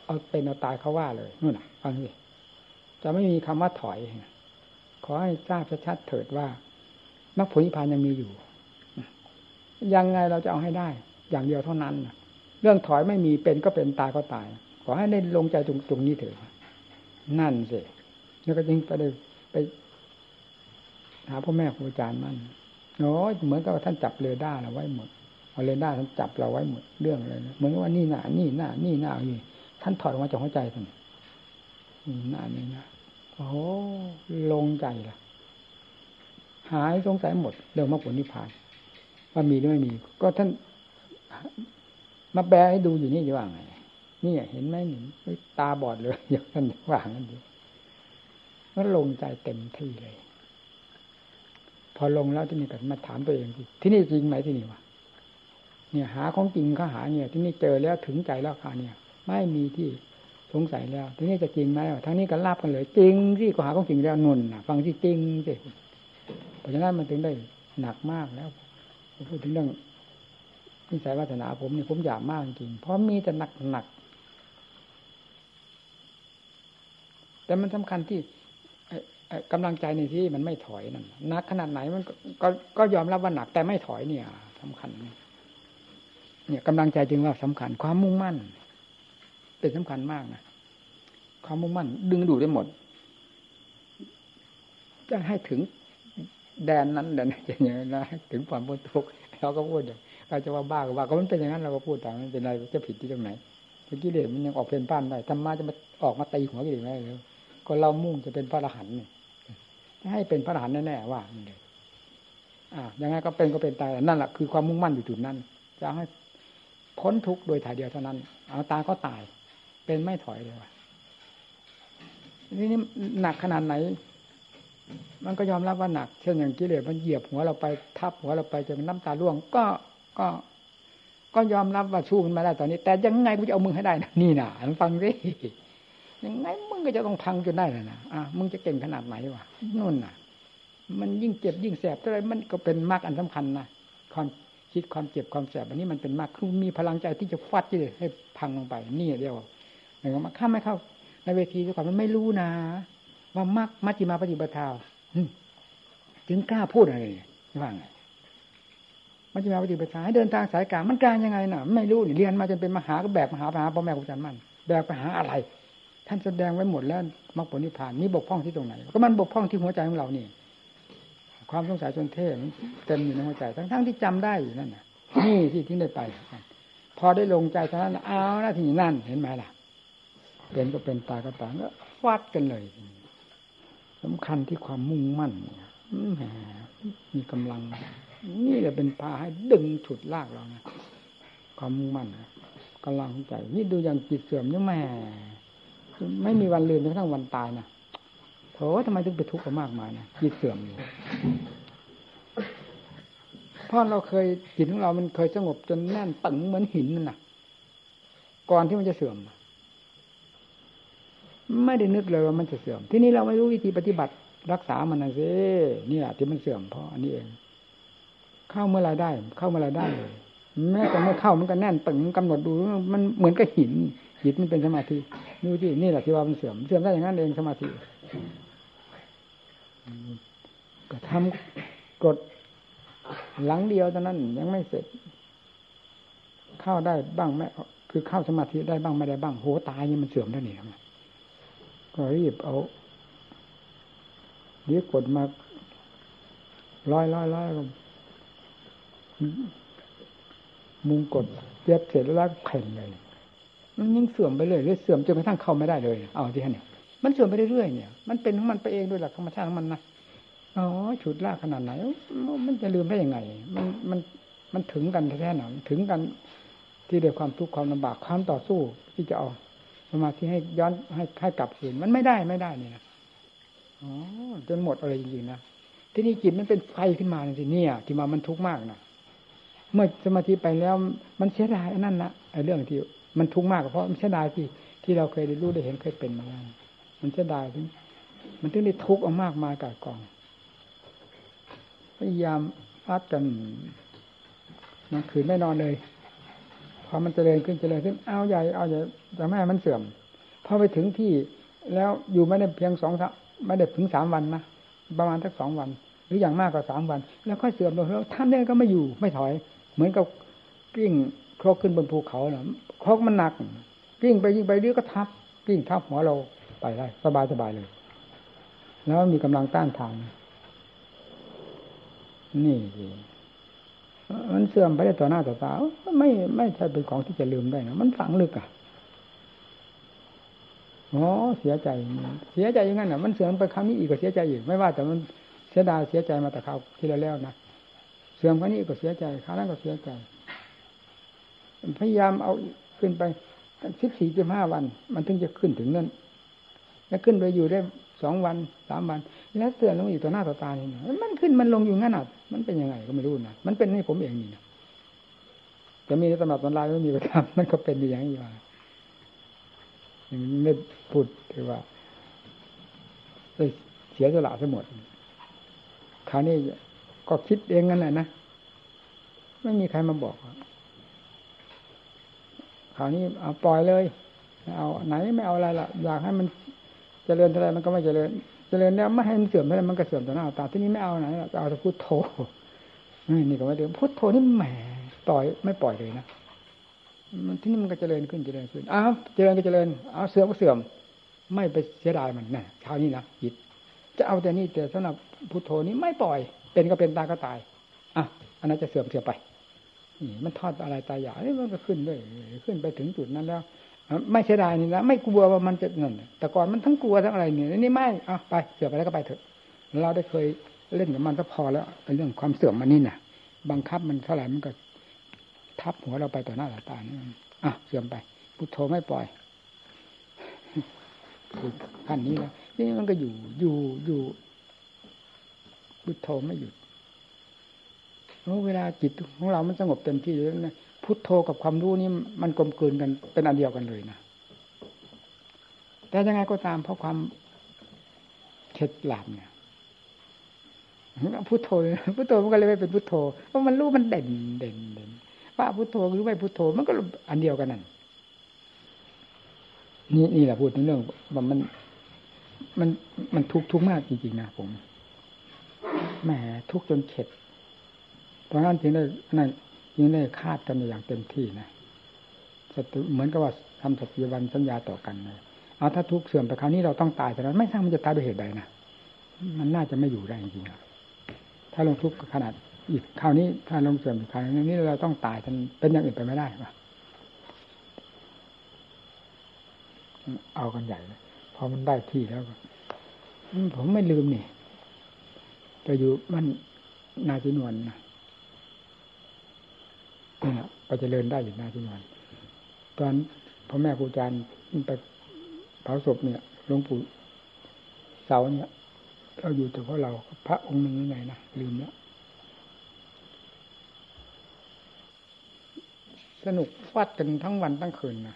Speaker 1: เอาเป็นเอาตายเขาว่าเลยนู่นน่ะฟังสิจะไม่มีคำว่าถอยขอให้ทราบชัดๆเถิดว่ามรรคผลนิพพานยังมีอยู่ยังไงเราจะเอาให้ได้อย่างเดียวเท่านั้นเรื่องถอยไม่มีเป็นก็เป็นตายก็ตายขอให้ได้ลงใจตรงตรงนี้เถิดนั่นสิแล้วก็จึงไปได้ไปหาพ่อแม่ครูอาจารย์มั่นโอ้ยเหมือนกับท่านจับเรดาร์เราไว้หมดเอาเรดาร์ท่านจับเราไว้หมดเรื่องอะไรนะเหมือนว่านี่หน้านี่หน้านี่หน้านี่ท่านถอดออกมาจากหัวใจท่านนี่หน้านี่นะโอ้ลงใจละหายสงสัยหมดเรื่องมรรคผลนิพพานว่ามีหรือไม่มีก็ท่านมาแปลให้ดูอยู่นี่จะว่าไงนี่เห็นไหมนี่ตาบอดเลยอย่างนั้นว่างั้นดิก็ลงใจเต็มที่เลยพอลงแล้วที่นี่ก็มาถามตัวเองที่นี่จริงไหมที่นี่วะเนี่ยหาของจริงเขาหาเนี่ยที่นี่เจอแล้วถึงใจแล้วค่ะเนี่ยไม่มีที่สงสัยแล้วที่นี่จะจริงไหมทั้งนี้ก็รับกันเลยจริงที่ก็หาของจริงแล้วนุ่นฟังที่จริงสิเพราะฉะนั้นมันถึงได้หนักมากแล้วพูดถึงเรื่องนิสัยวาสนาผมนี่ผมหยาบมากจริงเพราะมีแต่หนักหนักแต่มันสำคัญที่กำลังใจในที่มันไม่ถอยนั่นหนักขนาดไหนมันก็ก็ยอมรับว่าหนักแต่ไม่ถอยเนี่ยสำคัญเนี่ยกำลังใจจึงว่าสำคัญความมุ่งมั่นเป็นสำคัญมากนะความมุ่งมั่นดึงดูดได้หมดจะให้ถึงแดนนั้นแดนนี้อย่างนี้นะถึงความพ้นทุกข์เราก็พูดอย่างเราจะว่าบ้าก็ว่าก็มันเป็นอย่างนั้นเราก็พูดตามนั้นเป็นไรจะผิดที่ตรงไหนกิเลสมันยังออกเพ่นพ่านได้ธรรมะจะมาออกมาตีหัวกิเลสได้เลยก็เรามุ่งจะเป็นพระอรหันต์นี่ให้เป็นพระอรหันต์แน่ๆว่าเลยอ่ายังไงก็เป็นก็เป็นตายนั่นแหละคือความมุ่งมั่นอยู่จุดนั้นจะให้พ้นทุกข์โดยถ่ายเดียวเท่านั้นเอาตายก็ตายเป็นไม่ถอยเลยว่ะนี่นี่หนักขนาดไหนมันก็ยอมรับว่าหนักเช่นอย่างกิเลสมันเหยียบหัวเราไปทับหัวเราไปจนน้ำตาร่วงก็ก็ก็ยอมรับว่าสู้มันมาได้ตอนนี้แต่ยังไงกูจะเอามึงให้ได้นะนี่นะฟังสิยังไงมึงก็จะต้องพังจนได้นะนะอ่ะมึงจะเก่งขนาดไหนวะนู่นน่ะมันยิ่งเจ็บยิ่งแสบเท่าไรมันก็เป็นมรรคอันสำคัญนะความคิดความเจ็บความแสบอันนี้มันเป็นมรรคคือมีพลังใจที่จะฟัดที่ให้พังลงไปนี่เดียวอย่างว่าข้ามไม่เข้าในเวทีด้วยความมันไม่รู้นะว่ามรรคมัชฌิมาปฏิปทาถึงกล้าพูดอะไรว่าไงมัชฌิมาปฏิปทาให้เดินทางสายกลางมันกลางยังไงน่ะไม่รู้เรียนมาจนเป็นมหาก็แบกมหาไปหาพ่อแม่ครูอาจารย์มั่นแบกไปหาอะไรท่านแสดงไว้หมดแล้วมรรคผลนิพพานนี่บกพร่องที่ตรงไหนก็มันบกพร่องที่หัวใจของเรานี่ความสงสัยจนเท่เต็มอยู่ในหัวใจทั้งๆที่จำได้อยู่นั่นน่ะนี่ที่ที่ได้ไปพอได้ลงใจเท่านั้นเอาหน้าที่นั่นเห็นไหมล่ะเป็นก็เป็นตายก็ตายก็ฟาดกันเลยสำคัญที่ความมุ่งมั่นแหมมีกำลังนี่แหละเป็นพาให้ดึงฉุดลากเรานะความมุ่งมั่นกำลังใจนี่ดูอย่างจิตเสื่อมนี่แม่ไม่มีวันลืมจนกระทั่งวันตายนะโถทำไมถึงไปทุกข์กับมากมายนะจิตเสื่อมอยู่เพราะเราเคยจิตของเรามันเคยสงบจนแน่นตึงเหมือนหินนั่นน่ะก่อนที่มันจะเสื่อมไม่ได้นึกเลยว่ามันจะเสื่อมที่นี้เราไม่รู้วิธีปฏิบัติรักษามันนะสิเนี่ยที่มันเสื่อมเพราะอันนี้เองเข้าเมื่อไรได้เข้าเมื่อไรได้เลยแม้แต่ไม่เข้ามันก็แน่นตึงกำหนดดูมันเหมือนกับหินหินมันเป็นสมาธิดูที่นี่แหละที่ว่ามันเสื่อมเสื่อมได้อย่างนั้นเองสมาธิก็ทำกดหลังเดียวตอนนั้นยังไม่เสร็จเข้าได้บ้างไม่คือเข้าสมาธิได้บ้างไม่ได้บ้างโหตายนี่มันเสื่อมได้นี่ครับก็รีบเอาเดี๋ยวกดมาร้อยร้อยร้อยมุงกดเย็บเสร็จแล้วเพ่นเลยมันยิ่งเสื่อมไปเรื่อยเรื่อยเสื่อมจนกระทั่งเข้าไม่ได้เลยเอาที่เนี่ยมันเสื่อมไปเรื่อยๆเนี่ยมันเป็นของมันไปเองด้วยหลักธรรมชาติของมันนะอ๋อฉุดลากขนาดไหนมันจะลืมได้ยังไงมันมันมันถึงกันแท้ๆหนาถึงกันที่เดียวความทุกข์ความลำบากความต่อสู้ที่จะเอาสมาธิให้ย้อนให้ให้กลับคืนมันไม่ได้ไม่ได้นี่นะอ๋อจนหมดอะไรจริงๆนะที่นี่จิตมันเป็นไฟขึ้นมาสิเนี่ยที่มามันทุกข์มากนะเมื่อสมาธิไปแล้วมันเสียดายอันนั้นนะไอ้เรื่องที่มันทุกข์มากเพราะมันเสียดายที่ที่เราเคยได้รู้ได้เห็นเคยเป็นมาแล้วมันเสียดายถึงมันถึงได้ทุกข์เอามากมายกายกองพยายามอัดกันนั่นคืนไม่นอนเลยพอมันเจริญขึ้นเจริญขึ้นเอาใหญ่เอาใหญ่แต่แม่มันเสื่อมพอไปถึงที่แล้วอยู่ไม่ได้เพียงสองไม่ได้ถึงสามวันนะประมาณสักสองวันหรืออย่างมากก็สามวันแล้วค่อยเสื่อมลงแล้วท่านเนี่ยก็ไม่อยู่ไม่ถอยเหมือนกับกลิ้งโครกขึ้นบนภูเขาน่ะโครกมันหนักกลิ้งไปยิ่งไปเรื่อยก็ทับกลิ้งทับหัวเราไปได้สบายสบายเลยแล้วมีกำลังต้านทานนี่สิมันเสื่อมไปได้ต่อหน้าต่อตาไม่ไม่ใช่เป็นของที่จะลืมได้นะมันฝังลึกอ่ะอ๋อเสียใจเสียใจอย่างนั้นน่ะมันเสื่อมไปครั้งนี้อีกก็เสียใจอีกไม่ว่าแต่มันเสียดายเสียใจมาแต่คราวที่แล้วนะเสื่อมครั้งนี้ก็เสียใจคราวนั้นก็เสียใจพยายามเอาขึ้นไปสิบสี่สิบห้าวันมันถึงจะขึ้นถึงนั่นแล้วขึ้นไปอยู่ได้สองวันสามวันแล้วเสื่อมลงอยู่ต่อหน้าต่อตานี่นะมันขึ้นมันลงอยู่งั้นอ่ะมันเป็นยังไงก็ไม่รู้นะมันเป็นให้ผมเองนี่นะจะมีในตำรับตำราไม่มีประจำมันก็เป็นอย่างนี้ว่าไม่พูดถือว่าเสียสละทั้งหมดคราวนี้ก็คิดเองนั่นแหละนะไม่มีใครมาบอกคราวนี้เอาปล่อยเลยเอาไหนไม่เอาอะไรล่ะอยากให้มันเจริญเท่าไรมันก็ไม่เจริญเจริญแล้วไม่ให้มันเสื่อมเท่าไรมันก็เสื่อมต่อหน้าตาที่นี้ไม่เอาไหนจะเอาแต่พุทโธนี่ก็ไม่เดือดพุทโธนี่แหมปล่อยไม่ปล่อยเลยนะมันที่นี่มันก็เจริญขึ้นเจริญขึ้นอ้าวเจริญก็เจริญอ้าวเสื่อมก็เสื่อมไม่ไปเสียดายมันแน่คราวนี้นะจิตจะเอาแต่นี่แต่สำหรับพุทโธนี้ไม่ปล่อยเป็นก็เป็นตายก็ตายอ่ะอันนั้นจะเสื่อมเสื่อมไปนี่มันทอดอะไรตายอยากนี่มันก็ขึ้นด้วยขึ้นไปถึงจุดนั้นแล้วไม่เสียดายนี่นะไม่กลัวว่ามันจะเงินแต่ก่อนมันทั้งกลัวทั้งอะไรเนี่ยนี่ไม่อ่ะไปเสื่อมไปแล้วก็ไปเถอะเราได้เคยเล่นกับมันก็พอแล้วเป็นเรื่องความเสื่อมมันนี่น่ะบังคับมันเท่าไหร่มันก็ทับหัวเราไปต่อหน้าต่อตานี่อ่ะเสื่อมไปพุทโธไม่ปล่อยขั้นนี้แล้วนี่มันก็อยู่อยู่อยู่พุทโธไม่หยุดเวลาจิตของเรามันสงบเต็มที่แล้วนะพุทโธกับความรู้นี่มันกลมกลืนกันเป็นอันเดียวกันเลยนะแต่ยังไงก็ตามเพราะความเข็ดหลาบเนี่ยพุทโธพุทโธมันก็เลยไม่เป็นพุทโธเพราะมันรู้มันเด่นเด่นเด่นว่าพุทโธหรือไม่พุทโธมันก็อันเดียวกันนั่นนี่นี่แหละพูดถึงเรื่องว่ามันมันมันทุกข์ทุกข์มากจริงๆนะผมแหมทุกข์จนเข็ดเพราะงั้นจึงได้นั่นจึงได้คาดกันอย่างเต็มที่นะเหมือนกับว่าทำสัจจิวันสัญญาต่อกันเลยเอาถ้าทุกข์เสื่อมไปคราวนี้เราต้องตายแต่นั้นไม่ทราบมันจะตายด้วยเหตุใดนะมันน่าจะไม่อยู่ได้จริงๆถ้าลงทุกข์ขนาดอีกคราวนี้ถ้าลงเสื่อมอีกคราวนี้เราต้องตายทันเป็นอย่างอื่นไปไม่ได้ป่ะเอากันใหญ่เลยพอมันได้ที่แล้วผมไม่ลืมนี่จะอยู่มันนาจินวนนะนี่นะก็จะเดินได้อยู่นาจินวนตอนพ่อแม่ครูอาจารย์ไปเผาศพเนี่ยหลวงปู่เสาเนี่ยเราอยู่แต่เพราะเราพระองค์หนึ่งยังไงนะลืมแล้วสนุกฟัดกันทั้งวันทั้งคืนนะ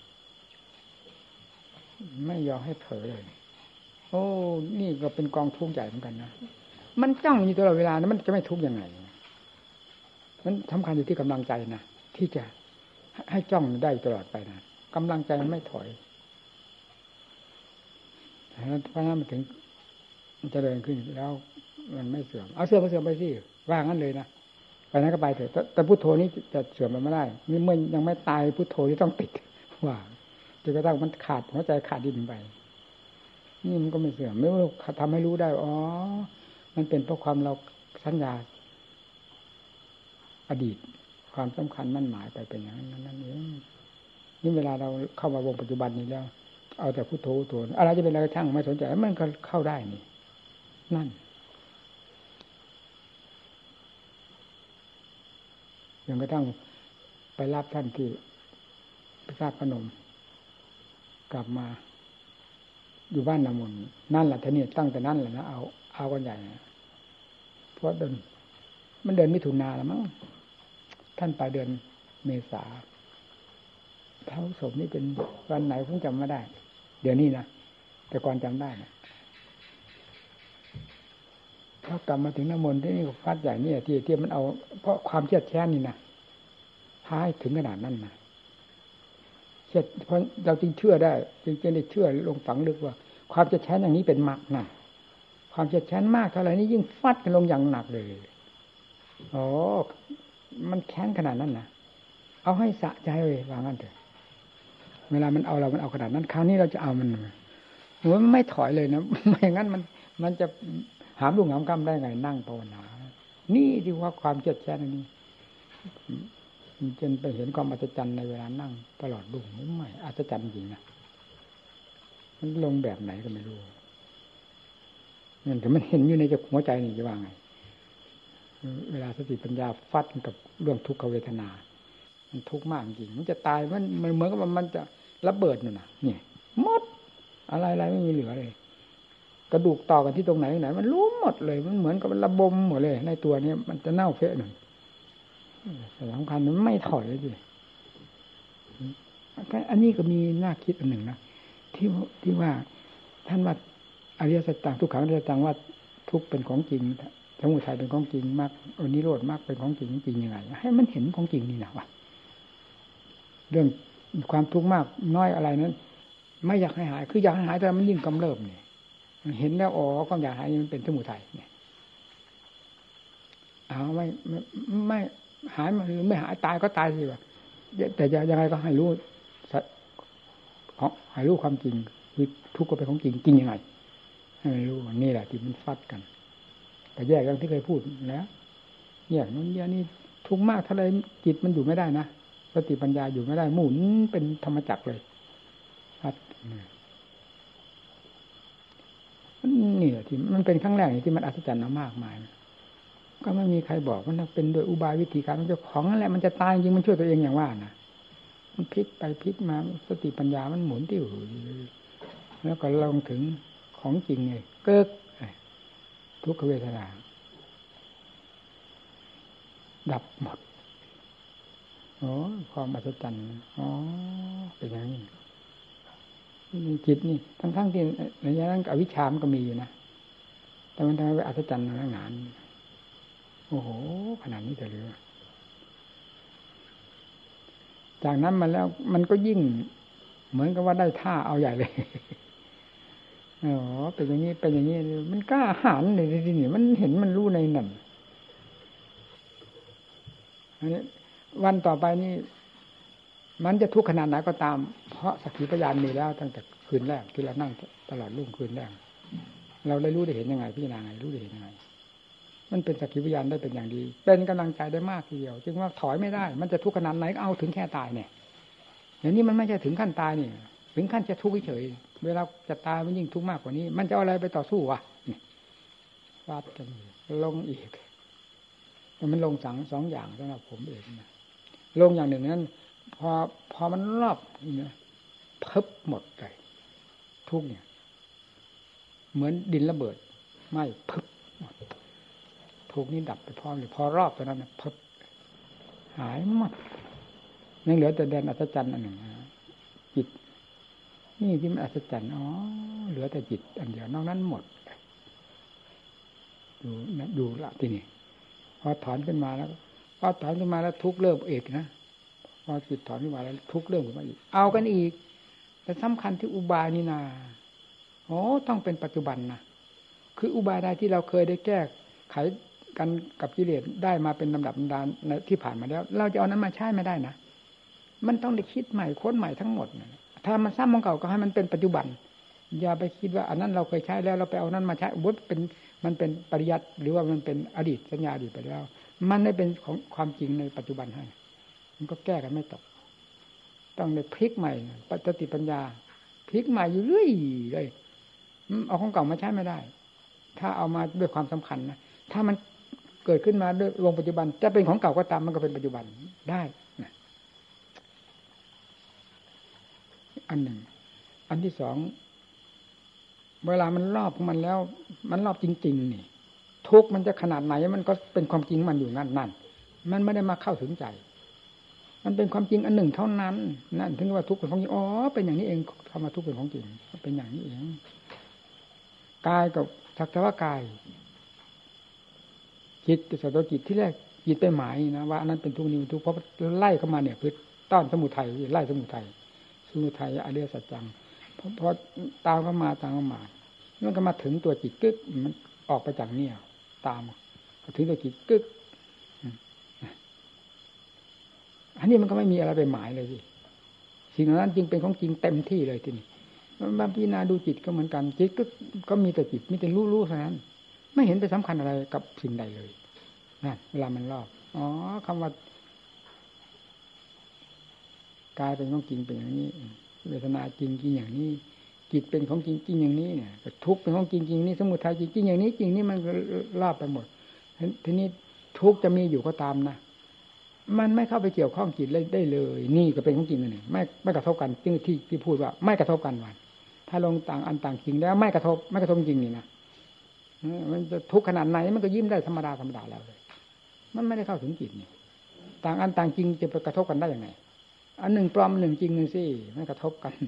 Speaker 1: ไม่ยอมให้เผลอเลยโอ้นี่ก็เป็นกองทุกข์ใหญ่เหมือนกันนะมันจ้องอยู่ตลอดเวลานะมันจะไม่ทุกข์ยังไงมันสำคัญอยู่ที่กำลังใจนะที่จะให้จ้องได้ตลอดไปนะกำลังใจมันไม่ถอยเพราะนั้นมันถึงเจริญขึ้นแล้วมันไม่เสื่อมเอาเสื่อมก็เสื่อมไปสิว่างั้นเลยนะไปนั้นก็ไปเถอะแต่พุทโธนี้จะเสื่อมมันไม่ได้เมื่อยังไม่ตายพุทโธที่ต้องติดว่าจนกระทั่งมันขาดหัวใจขาดดินไปนี่มันก็ไม่เสื่อมไม่ว่าทำให้รู้ได้อ๋อมันเป็นเพราะความเราสัญญาอดีตความสำคัญมั่นหมายไปเป็นอย่างนั้นนั่นเองนี่เวลาเราเข้ามาวงปัจจุบันนี้แล้วเอาแต่พุทโธพุทโธอะไรจะเป็นอะไรก็ช่างไม่สนใจมันก็เข้าได้นี่นั่นจนกระทั่งไปรับท่านที่พระธาตุพนมกลับมาอยู่บ้านนามนนั่นแหละท่านี่ตั้งแต่นั้นแหละนะเอาเอากันใหญ่เพราะเดินมันเดินมิถุนาแล้วมั้งท่านไปเดือนเมษาเผาศพนี่เป็นวันไหนผมจำไม่ได้เดี๋ยวนี้นะแต่ก่อนจำได้นะพอกลับมาถึงน้ำมนต์ที่นี่ฟาดใหญ่นี่ที่ที่มันเอาเพราะความเครียดแค้นนี่นะพาให้ถึงขนาดนั้นนะเช่นเพราะเราจึงเชื่อได้จึงจะได้เชื่อลงฝังลึกว่าความเจ็บแค้นอย่างนี้เป็นมรรคนะความเจ็บแค้นมากเท่าไหร่นี่ยิ่งฟัดกันลงอย่างหนักเลยอ๋อมันแค้นขนาดนั้นนะเอาให้สะใจเลยว่างั้นเถอะเวลามันเอาเรามันเอาขนาดนั้นคราวนี้เราจะเอามันมันไม่ถอยเลยนะไม่อย่างนั้นมันมันจะหามลุ่งหามค่ำได้ไงนั่งภาวนานี่ที่ว่าความเจ็บแค้นอันนี้จนไปเห็นความอัศจรรย์ในเวลานั่งตลอดรุ่งไม่อัศจรรย์จริงนะมันลงแบบไหนก็ไม่รู้มันแต่มันเห็นอยู่ในหัวใจนี่จะว่าไงเวลาสติปัญญาฟัดกับเรื่องทุกขเวทนามันทุกข์มากจริงมันจะตายมันมันเหมือนกับมันจะระเบิดนู่นน่ะนี่หมดอะไรอะไรไม่มีเหลือเลยกระดูกต่อกันที่ตรงไหนไหนมันรู้หมดเลยมันเหมือนกับมันระบมหมดเลยในตัวนี้มันจะเน่าเฟะหนึ่งสำคัญมันไม่ถอยเลยสิอันนี้ก็มีน่าคิดอันหนึ่งนะที่ที่ว่าท่านว่าอริยสัจต่างทุกขังอริยสัจต่างว่าทุกเป็นของจริงสมุทัยเป็นของจริงมากอนิโรธมากเป็นของจริงจริงยังไงให้มันเห็นของจริงนี่นะวะเรื่องความทุกข์มากน้อยอะไรนั้นไม่อยากให้หายคืออยากให้หายแต่มันยิ่งกำเริบเนี่ยเห็นแล้วอ๋อความอยากหายมันเป็นสมุทัยเนี่ยเอาไม่ไม่ไม่หายหรือไม่หายตายก็ตายสิวะแต่ยังไงก็ให้รู้ให้รู้ความจริงคือทุกข์ก็เป็นของจริงจริงยังไงให้รู้นี่แหละที่มันฟัดกันแต่แยกอย่างที่เคยพูดแล้วแยกนั้นแยกนี่ทุกข์มากเท่าไรจิตมันอยู่ไม่ได้นะสติปัญญาอยู่ไม่ได้หมุนเป็นธรรมจักรเลยฟัดนี่แหละที่มันเป็นครั้งแรกที่มันอัศจรรย์มากมายก็ไม่มีใครบอกมันเป็นโดยอุบายวิธีการมันจะของนั่นแหละมันจะตายจริงมันช่วยตัวเองอย่างว่านะมันพลิกไปพลิกมาสติปัญญามันหมุนติ้วแล้วก็ลงถึงของจริงไงเกิดทุกขเวทนาดับหมดโอ้ความอัศจรรย์อ๋อเป็นอย่างนี้จิตนี่ทั้งๆที่ในนั้นอวิชชามันก็มีอยู่นะแต่มันทำให้อัศจรรย์ขนาดนั้นโอ้โหขนาดนี้แต่เรือจากนั้นมาแล้วมันก็ยิ่งเหมือนกับว่าได้ท่าเอาใหญ่เลยอ๋อเป็นอย่างนี้เป็นอย่างนี้มันกล้าหาญเลยทีนี้มันเห็นมันรู้ในนั่นอันนี้วันต่อไปนี่มันจะทุกข์ขนาดไหนก็ตามเพราะสักขีพยานมีแล้วตั้งแต่คืนแรกที่เรานั่งตลอดรุ่งคืนแรกเราได้รู้ได้เห็นยังไงพิจารณาไงรู้ได้เห็นยังไงมันเป็นสักขีพยานได้เป็นอย่างดีเป็นกำลังใจได้มากทีเดียวจึงว่าถอยไม่ได้มันจะทุกข์ขนาดไหนก็เอาถึงแค่ตายเนี่ยอย่างนี้มันไม่ใช่ถึงขั้นตายนี่ถึงขั้นจะทุกข์เฉยเวลาจะตายมันยิ่งทุกข์มากกว่านี้มันจะเอาอะไรไปต่อสู้วะนี่ฟาดกันลงอีกมันลงสังสองอย่างสำหรับผมเองนะลงอย่างหนึ่งนั้นพอพอมันรอบเนี่ยเพิบหมดเลยทุกเนี่ยเหมือนดินระเบิดไม่เพิบหมดทุกนี้ดับไปพร้อมเลยพอรอบตอนนั้นเพิบหายหมดยังเหลือแต่แดนอัศจรรย์อันหนึ่งจิตนี่ที่มันอัศจรรย์อ๋อเหลือแต่จิตอันเดียวนอกนั้นหมดดูนะดูละที่นี่พอถอนขึ้นมาแล้วพอถอนขึ้นมาแล้วทุกเริ่มเอกนะพอจิตถอนขึ้นมาแล้วทุกเริ่มขึ้นมาอีกเอากันอีกแต่สำคัญที่อุบายนี่นาโอ้ต้องเป็นปัจจุบันนะคืออุบายใดที่เราเคยได้แก้ไขกันกับกิเลสได้มาเป็นลำดับลำดาในที่ผ่านมาแล้วเราจะเอานั้นมาใช้ไม่ได้นะมันต้องได้คิดใหม่ค้นใหม่ทั้งหมดถ้ามันซ้ำของเก่าก็ให้มันเป็นปัจจุบันอย่าไปคิดว่าอันนั้นเราเคยใช้แล้วเราไปเอานั้นมาใช้วุฒิเป็นมันเป็นปริยัติหรือว่ามันเป็นอดีตสัญญาอดีตไปแล้วมันได้เป็นของความจริงในปัจจุบันให้มันก็แก้กันไม่ตกต้องได้พลิกใหม่ปัจจิปัญญาพลิกใหม่อยู่เรื่อยเลยเอาของเก่ามาใช้ไม่ได้ถ้าเอามาด้วยความสำคัญนะถ้ามันเกิดขึ้นมาด้วยวงปัจจุบันจะเป็นของเก่าก็ตามมันก็เป็นปัจจุบันได้นะอันหนึ่งอันที่สองเวลามันรอบของมันแล้วมันรอบจริงๆนี่ทุกมันจะขนาดไหนมันก็เป็นความจริงมันอยู่นั่นนั่นมันไม่ได้มาเข้าถึงใจมันเป็นความจริงอันหนึ่งเท่านั้นนั่นถึงว่าทุกข์เป็นของจริงอ๋อเป็นอย่างนี้เองคำว่าทุกข์เป็นของจริงเป็นอย่างนี้เองกายกับสักแต่ว่ากายจิตสัตว์จิตที่แรกจิตไปหมายนะว่าอันนั้นเป็นทุกข์นี้ทุกข์เพราะไล่เข้ามาเนี่ยคือต้อนสมุทัยไล่สมุทัยสมุทัยอริยสัจจังพอพอตามเข้ามาตามเข้ามามันก็มาถึงตัวจิตกึกมันออกไปจากเนี่ยตามถึงตัวจิตกึกอันนี้มันก็ไม่มีอะไรไปหมายเลยสิสิ่งนั้นจริงเป็นของจริงเต็มที่เลยทีนี้มาพิจารณาดูจิตก็เหมือนกันจิตก็ก็มีแต่จิตมีแต่รู้ๆเท่านั้นไม่เห็นไปสำคัญอะไรกับสิ่งใดเลยนั่นเวลามันรอบอ๋อคำว่ากายเป็นของจริงเป็นอย่างนี้เวทนาจริงจริงอย่างนี้จิตเป็นของจริงจริงอย่างนี้เนี่ยทุกข์เป็นของจริงจริงนี่สมุทัยจริงจริงอย่างนี้จริงนี่มันรอบไปหมดทีนี้ทุกข์จะมีอยู่ก็ตามนะมันไม่เข้าไปเกี่ยวข้องจิตเลยได้เลยนี่ก็เป็นของจริงนี่ไม่ไม่กระทบกันที่ที่ที่พูดว่าไม่กระทบกันวันถ้าลงต่างอันต่างจริงแล้วไม่กระทบไม่กระทบจริงนี่นะมันจะทุกข์ขนาดไหนมันก็ยิ้มได้ธรรมดาธรรมดาแล้วเลยมันไม่ได้เข้าถึงจิตนี่ต่างอันต่างจริงจะไปกระทบกันได้ยังไงอันหนึ่งปลอมหนึ่งจริงหนึ่งสิไม่กระทบกัน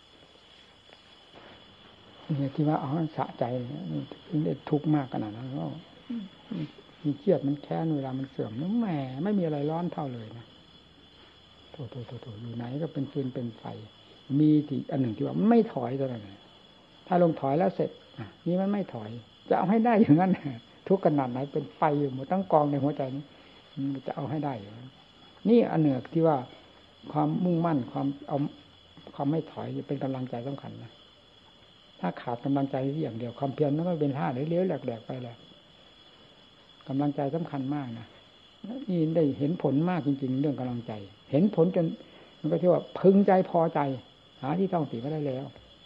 Speaker 1: นี่ที่ว่าอ๋อสะใจนี่ได้ทุกข์มากขนาดนั้นก็มีเครียดมันแค้นเวลามันเสื่อมแล้วแหมไม่มีอะไรร้อนเท่าเลยนะโถโถโถโถอยู่ไหนก็เป็นฟืนเป็นไฟมีที่อันหนึ่งที่ว่ามันไม่ถอยเท่านั้นถ้าลงถอยแล้วเสร็จนี่มันไม่ถอยจะเอาให้ได้อย่างนั้นทุกข์ขนาดไหนเป็นไฟอยู่หมดตั้งกองในหัวใจนี้จะเอาให้ได้อย่างนั้นนี่อันหนึ่งที่ว่าความมุ่งมั่นความเอาความไม่ถอยเป็นกำลังใจสำคัญนะถ้าขาดกำลังใจที่อย่างเดียวความเพียรนั้นก็เป็นท่าเลี้ยวๆแหลกๆไปแล้วกำลังใจสำคัญมากนะนี่ได้เห็นผลมากจริงๆเรื่องกำลังใจเห็นผลจนมันก็ที่ว่าพึงใจพอใจหาที่ต้องติไม่ได้แล้ว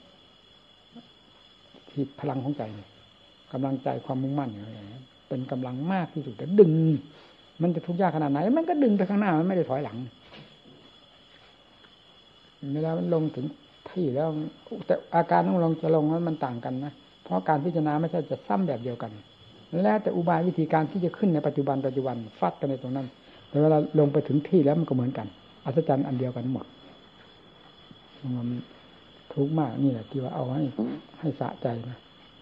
Speaker 1: ที่พลังของใจกำลังใจความมุ่งมั่นอย่างนี้เป็นกำลังมากที่สุดแต่ดึงมันจะทุกข์ยากขนาดไหนมันก็ดึงไปข้างหน้ามันไม่ได้ถอยหลังเวลามันลงถึงที่แล้วแต่อาการของลงจะลงนั้นมันต่างกันนะเพราะการพิจารณาไม่ใช่จะซ้ำแบบเดียวกันแล้วแต่อุบายวิธีการที่จะขึ้นในปัจจุบันปัจจุบันฟัดกันในตรงนั้นแต่เวลาลงไปถึงที่แล้วมันก็เหมือนกันอัศจรรย์อันเดียวกันหมดมันทุกข์มากนี่แหละที่ว่าเอาให้ให้สะใจนะ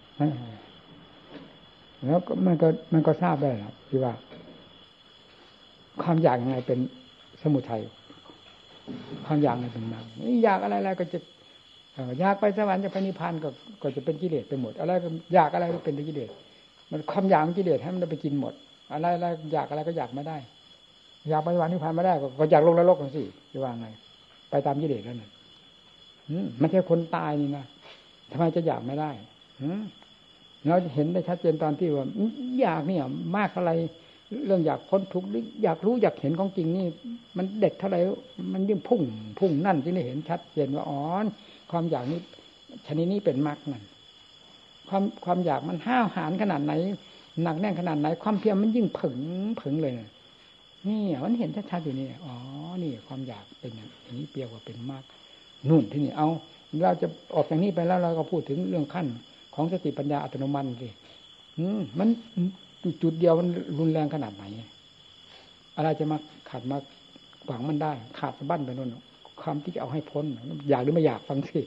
Speaker 1: แล้วมันก็มันก็ทราบได้แล้วที่ว่าความอยากยังไงเป็นสมุทัยความอยากอะไรเป็นมรรคอยากอะไรอะไรก็จะอยากไปสวรรค์จะไปนิพพานก็ก็จะเป็นกิเลสไปหมดอะไรก็อยากอะไรก็เป็นกิเลสมันความอยากกิเลสให้มันไปกินหมดอะไรอะไรอยากอะไรก็อยากไม่ได้อยากไปสวรรค์นิพพานไม่ได้ก็อยากลงนรกกันสิจะว่าไงไปตามกิเลสนั่นน่ะไม่ใช่คนตายนี่นะทำไมจะอยากไม่ได้เราเห็นได้ชัดเจนตอนที่ว่าอยากเนี่ยมากอะไรเรื่องอยากพ้นทุกข์อยากรู้อยากเห็นของจริงนี่มันเด็ดเท่าไหร่มันยิ่งพุ่งพุ่งนั่นที่ได้เห็นชัดเจนว่าอ๋อความอยากนี้ชนิดนี้เป็นมรรคนั่นความความอยากมันห้าวหาญขนาดไหนหนักแน่นขนาดไหนความเพียรมันยิ่งผึ่งผึ่งเลยนี่มันเห็นชัดๆอยู่นี่อ๋อนี่ความอยากเป็นอย่างนี้เปรียบว่าเป็นมรรคนู่นที่นี่เอาเราจะออกจากนี้ไปแล้วเราก็พูดถึงเรื่องขั้นของสติปัญญาอัตโนมัติสิมันจุดเดียวมันรุนแรงขนาดไหนอะไรจะมาขาดมาขวางมันได้ขาดบั้นไปโน่นความที่จะเอาให้พ้นอยากหรือไม่อยากฟังสิ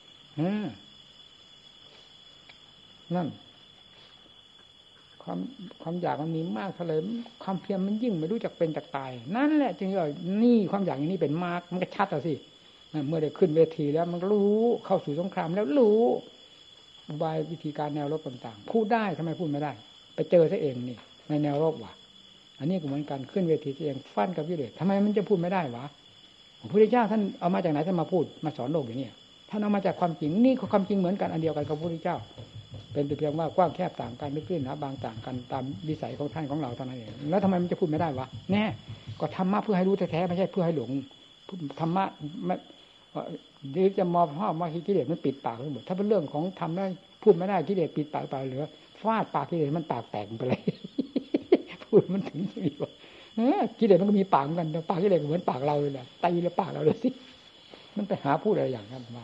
Speaker 1: นั่นความความอยากมันมีมากเท่าไรความเพียรมันยิ่งไม่รู้จักเป็นจักตายนั่นแหละจึงว่านี่ความอยากอย่างนี้เป็นมากมันก็ชัดอ่ะสิเมื่อได้ขึ้นเวทีแล้วมันรู้เข้าสู่สงครามแล้วรู้อุบายวิธีการแนวรบต่างๆพูดได้ทำไมพูดไม่ได้ไปเจอซะเองนี่ในแนวรบว่ะอันนี้ก็เหมือนกันขึ้นเวทีเองฟันกับกิเลสทำไมมันจะพูดไม่ได้วะพระพุทธเจ้าท่านเอามาจากไหนท่านมาพูดมาสอนโลกอย่างนี้ท่านเอามาจากความจริงนี่ก็ความจริงเหมือนกันอันเดียวกันกับพระพุทธเจ้าเป็นแต่เพียงว่ากว้างแคบต่างกันลึกตื้นนะบางต่างกันตามวิสัยของท่านของเราเท่านั้นเองแล้วทำไมมันจะพูดไม่ได้วะแน่ก็ธรรมะเพื่อให้รู้แท้ๆไม่ใช่เพื่อให้หลงธรรมะไม่เดี๋ยวจะมองพ่อมากิเลสมันปิดปากไปหมดถ้าเป็นเรื่องของทำได้พูดไม่ได้กิเลสปิดปากไปเหลือฟาดปากกิเลสมันปากแตกไปเลยพูดมันถึงจะมีว่ากิเลสมันก็มีปากเหมือนกันแต่ปากกิเลสเหมือนปากเราเลยแหละตีแล้วปากเราเลยสิมันไปหาพูดอะไรอย่างนั้นมา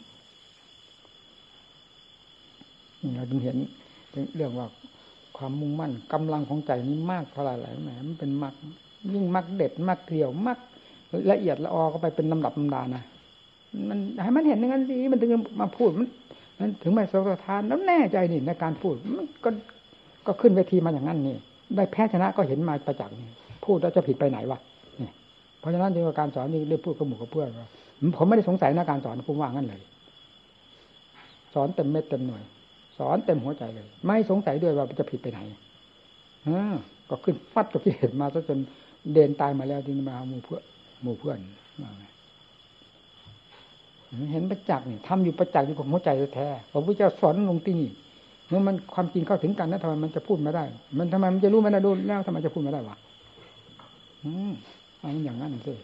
Speaker 1: เราจึงเห็นเรื่องว่าความมุ่งมั่นกำลังของใจนี้มากเท่าไหร่แหมมันเป็นมากยิ่งมากเด็ดมากเกลียวมากละเอียดละออเข้าไปเป็นลำดับลำดานะมันให้มันเห็นอย่างนั้นสิมันถึงมาพูดมันมันถึงไม่สะทานแล้วแน่ใจนี่ในการพูดมันก็ก็ขึ้นเวทีมาอย่างนั้นนี่ได้แพ้ชนะก็เห็นมาประจักษ์นี่พูดแล้วจะผิดไปไหนวะนี่เพราะฉะนั้นจึงว่าการสอนนี่เรียกพูดกับหมู่กับเพื่อนว่าผมไม่ได้สงสัยในการสอนผมว่างั้นเลยสอนเต็มเม็ดเต็มหน่วยสอนเต็มหัวใจเลยไม่สงสัยด้วยว่าจะผิดไปไหนอ่าก็ขึ้นฟัดกับที่เห็นมาซะจนเดินตายมาแล้วที่มาหมู่เพื่อนหมู่เพื่อนเห็นประจักษ์นี่ทำอยู่ประจักษ์อยู่กับหัวใจแท้พระพุทธเจ้าสอนลงที่นี่เมื่อมันความจริงเข้าถึงกันแล้วทำไมมันจะพูดไม่ได้มันทำไมมันจะรู้ไม่ได้ดูแล้วทำไมจะพูดไม่ได้วะอืมเอาอย่างนั้นสิ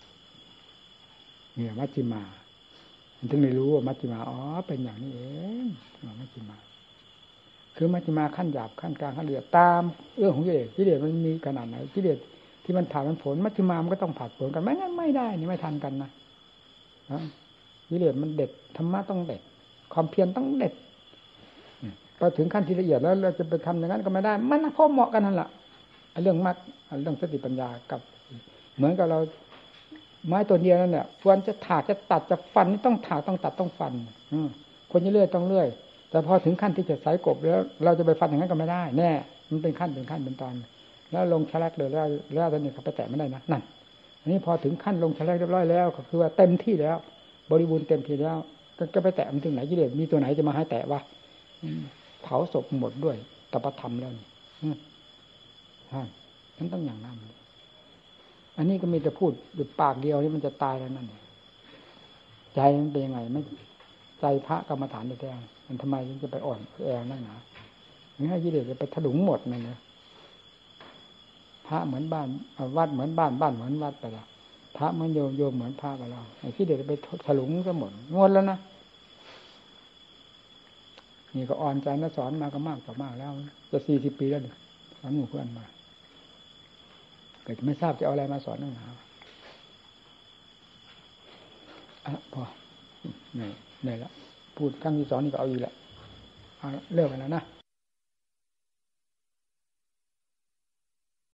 Speaker 1: เนี่ยมัชฌิมาถึงได้รู้ว่ามัชฌิมาอ๋อเป็นอย่างนี้เองมัชฌิมาคือมัชฌิมาขั้นหยาบขั้นกลางขั้นละเอียดตามเรื่องของกิเลสกิเลสมันมีขนาดไหนกิเลสที่มันผ่านมันผลมัชฌิมามันก็ต้องผ่านผลกันไม่งั้นไม่ได้นี่ไม่ทันกันนะกิเลสมันเด็ดธรรมะต้องเด็ดความเพียรต้องเด็ดพอถึงขั้นที่ละเอียดแล้วเราจะไปทำอย่างนั้นก็ไม่ได้มันพอเหมาะกันนั่นแหละเรื่องมรรคเรื่องสติปัญญากับเหมือนกับเราไม้ตัวเดียวนั่นแหละควรจะถากจะตัดจะฟันนี่ต้องถากต้องตัดต้องฟันคนจะเลื่อยต้องเลื่อยแต่พอถึงขั้นที่จะสายกบแล้วเราจะไปฟันอย่างนั้นก็ไม่ได้แน่มันเป็นขั้นเป็นขั้นเป็นตอนแล้วลงแฉลกเลยแล้วแล้วตอนนี้เขาไปแตะไม่ได้นะนั่นอันนี้พอถึงขั้นลงแฉลกเรียบร้อยแล้วก็คือว่าเต็มที่แล้วบริบูรณ์เต็มที่แล้วจะไปแตะมันถึงไหนกิเลสมีตัวไหนจะมาให้แตะวะเผาศพหมดด้วยตปธรรมแล้วนี่ฮะมันต้องอย่างนั้นอันนี้ก็มีแต่พูดด้วยปากเดียวนี่มันจะตายแล้วนั่นใจมันเป็นยังไงไม่ใจพระกรรมฐานแท้ๆมันทำไมถึงจะไปอ่อนแอนั่นหนาไม่ให้กิเลสจะไปถลุงหมดนั่นนะพระเหมือนบ้านวัดเหมือนบ้านบ้านเหมือนวัดไปละพระเหมือนโยมโยมเหมือนพระไปแล้วไอ้กิเลสจะไปถลุงซะหมดงดแล้วนะนี่ก็อ่อนใจนะสอนมาก็มากต่อมากแล้วจะสี่สิบปีแล้วเนี่ยสอนหมู่เพื่อนมาเกิดไม่ทราบจะเอาอะไรมาสอนนักหนาอ่ะพอเหนื่อยเหนื่อยแล้วพูดครั้งที่สองนี่ก็เอาอีกแหละเอาเลิกไปแล้วนะ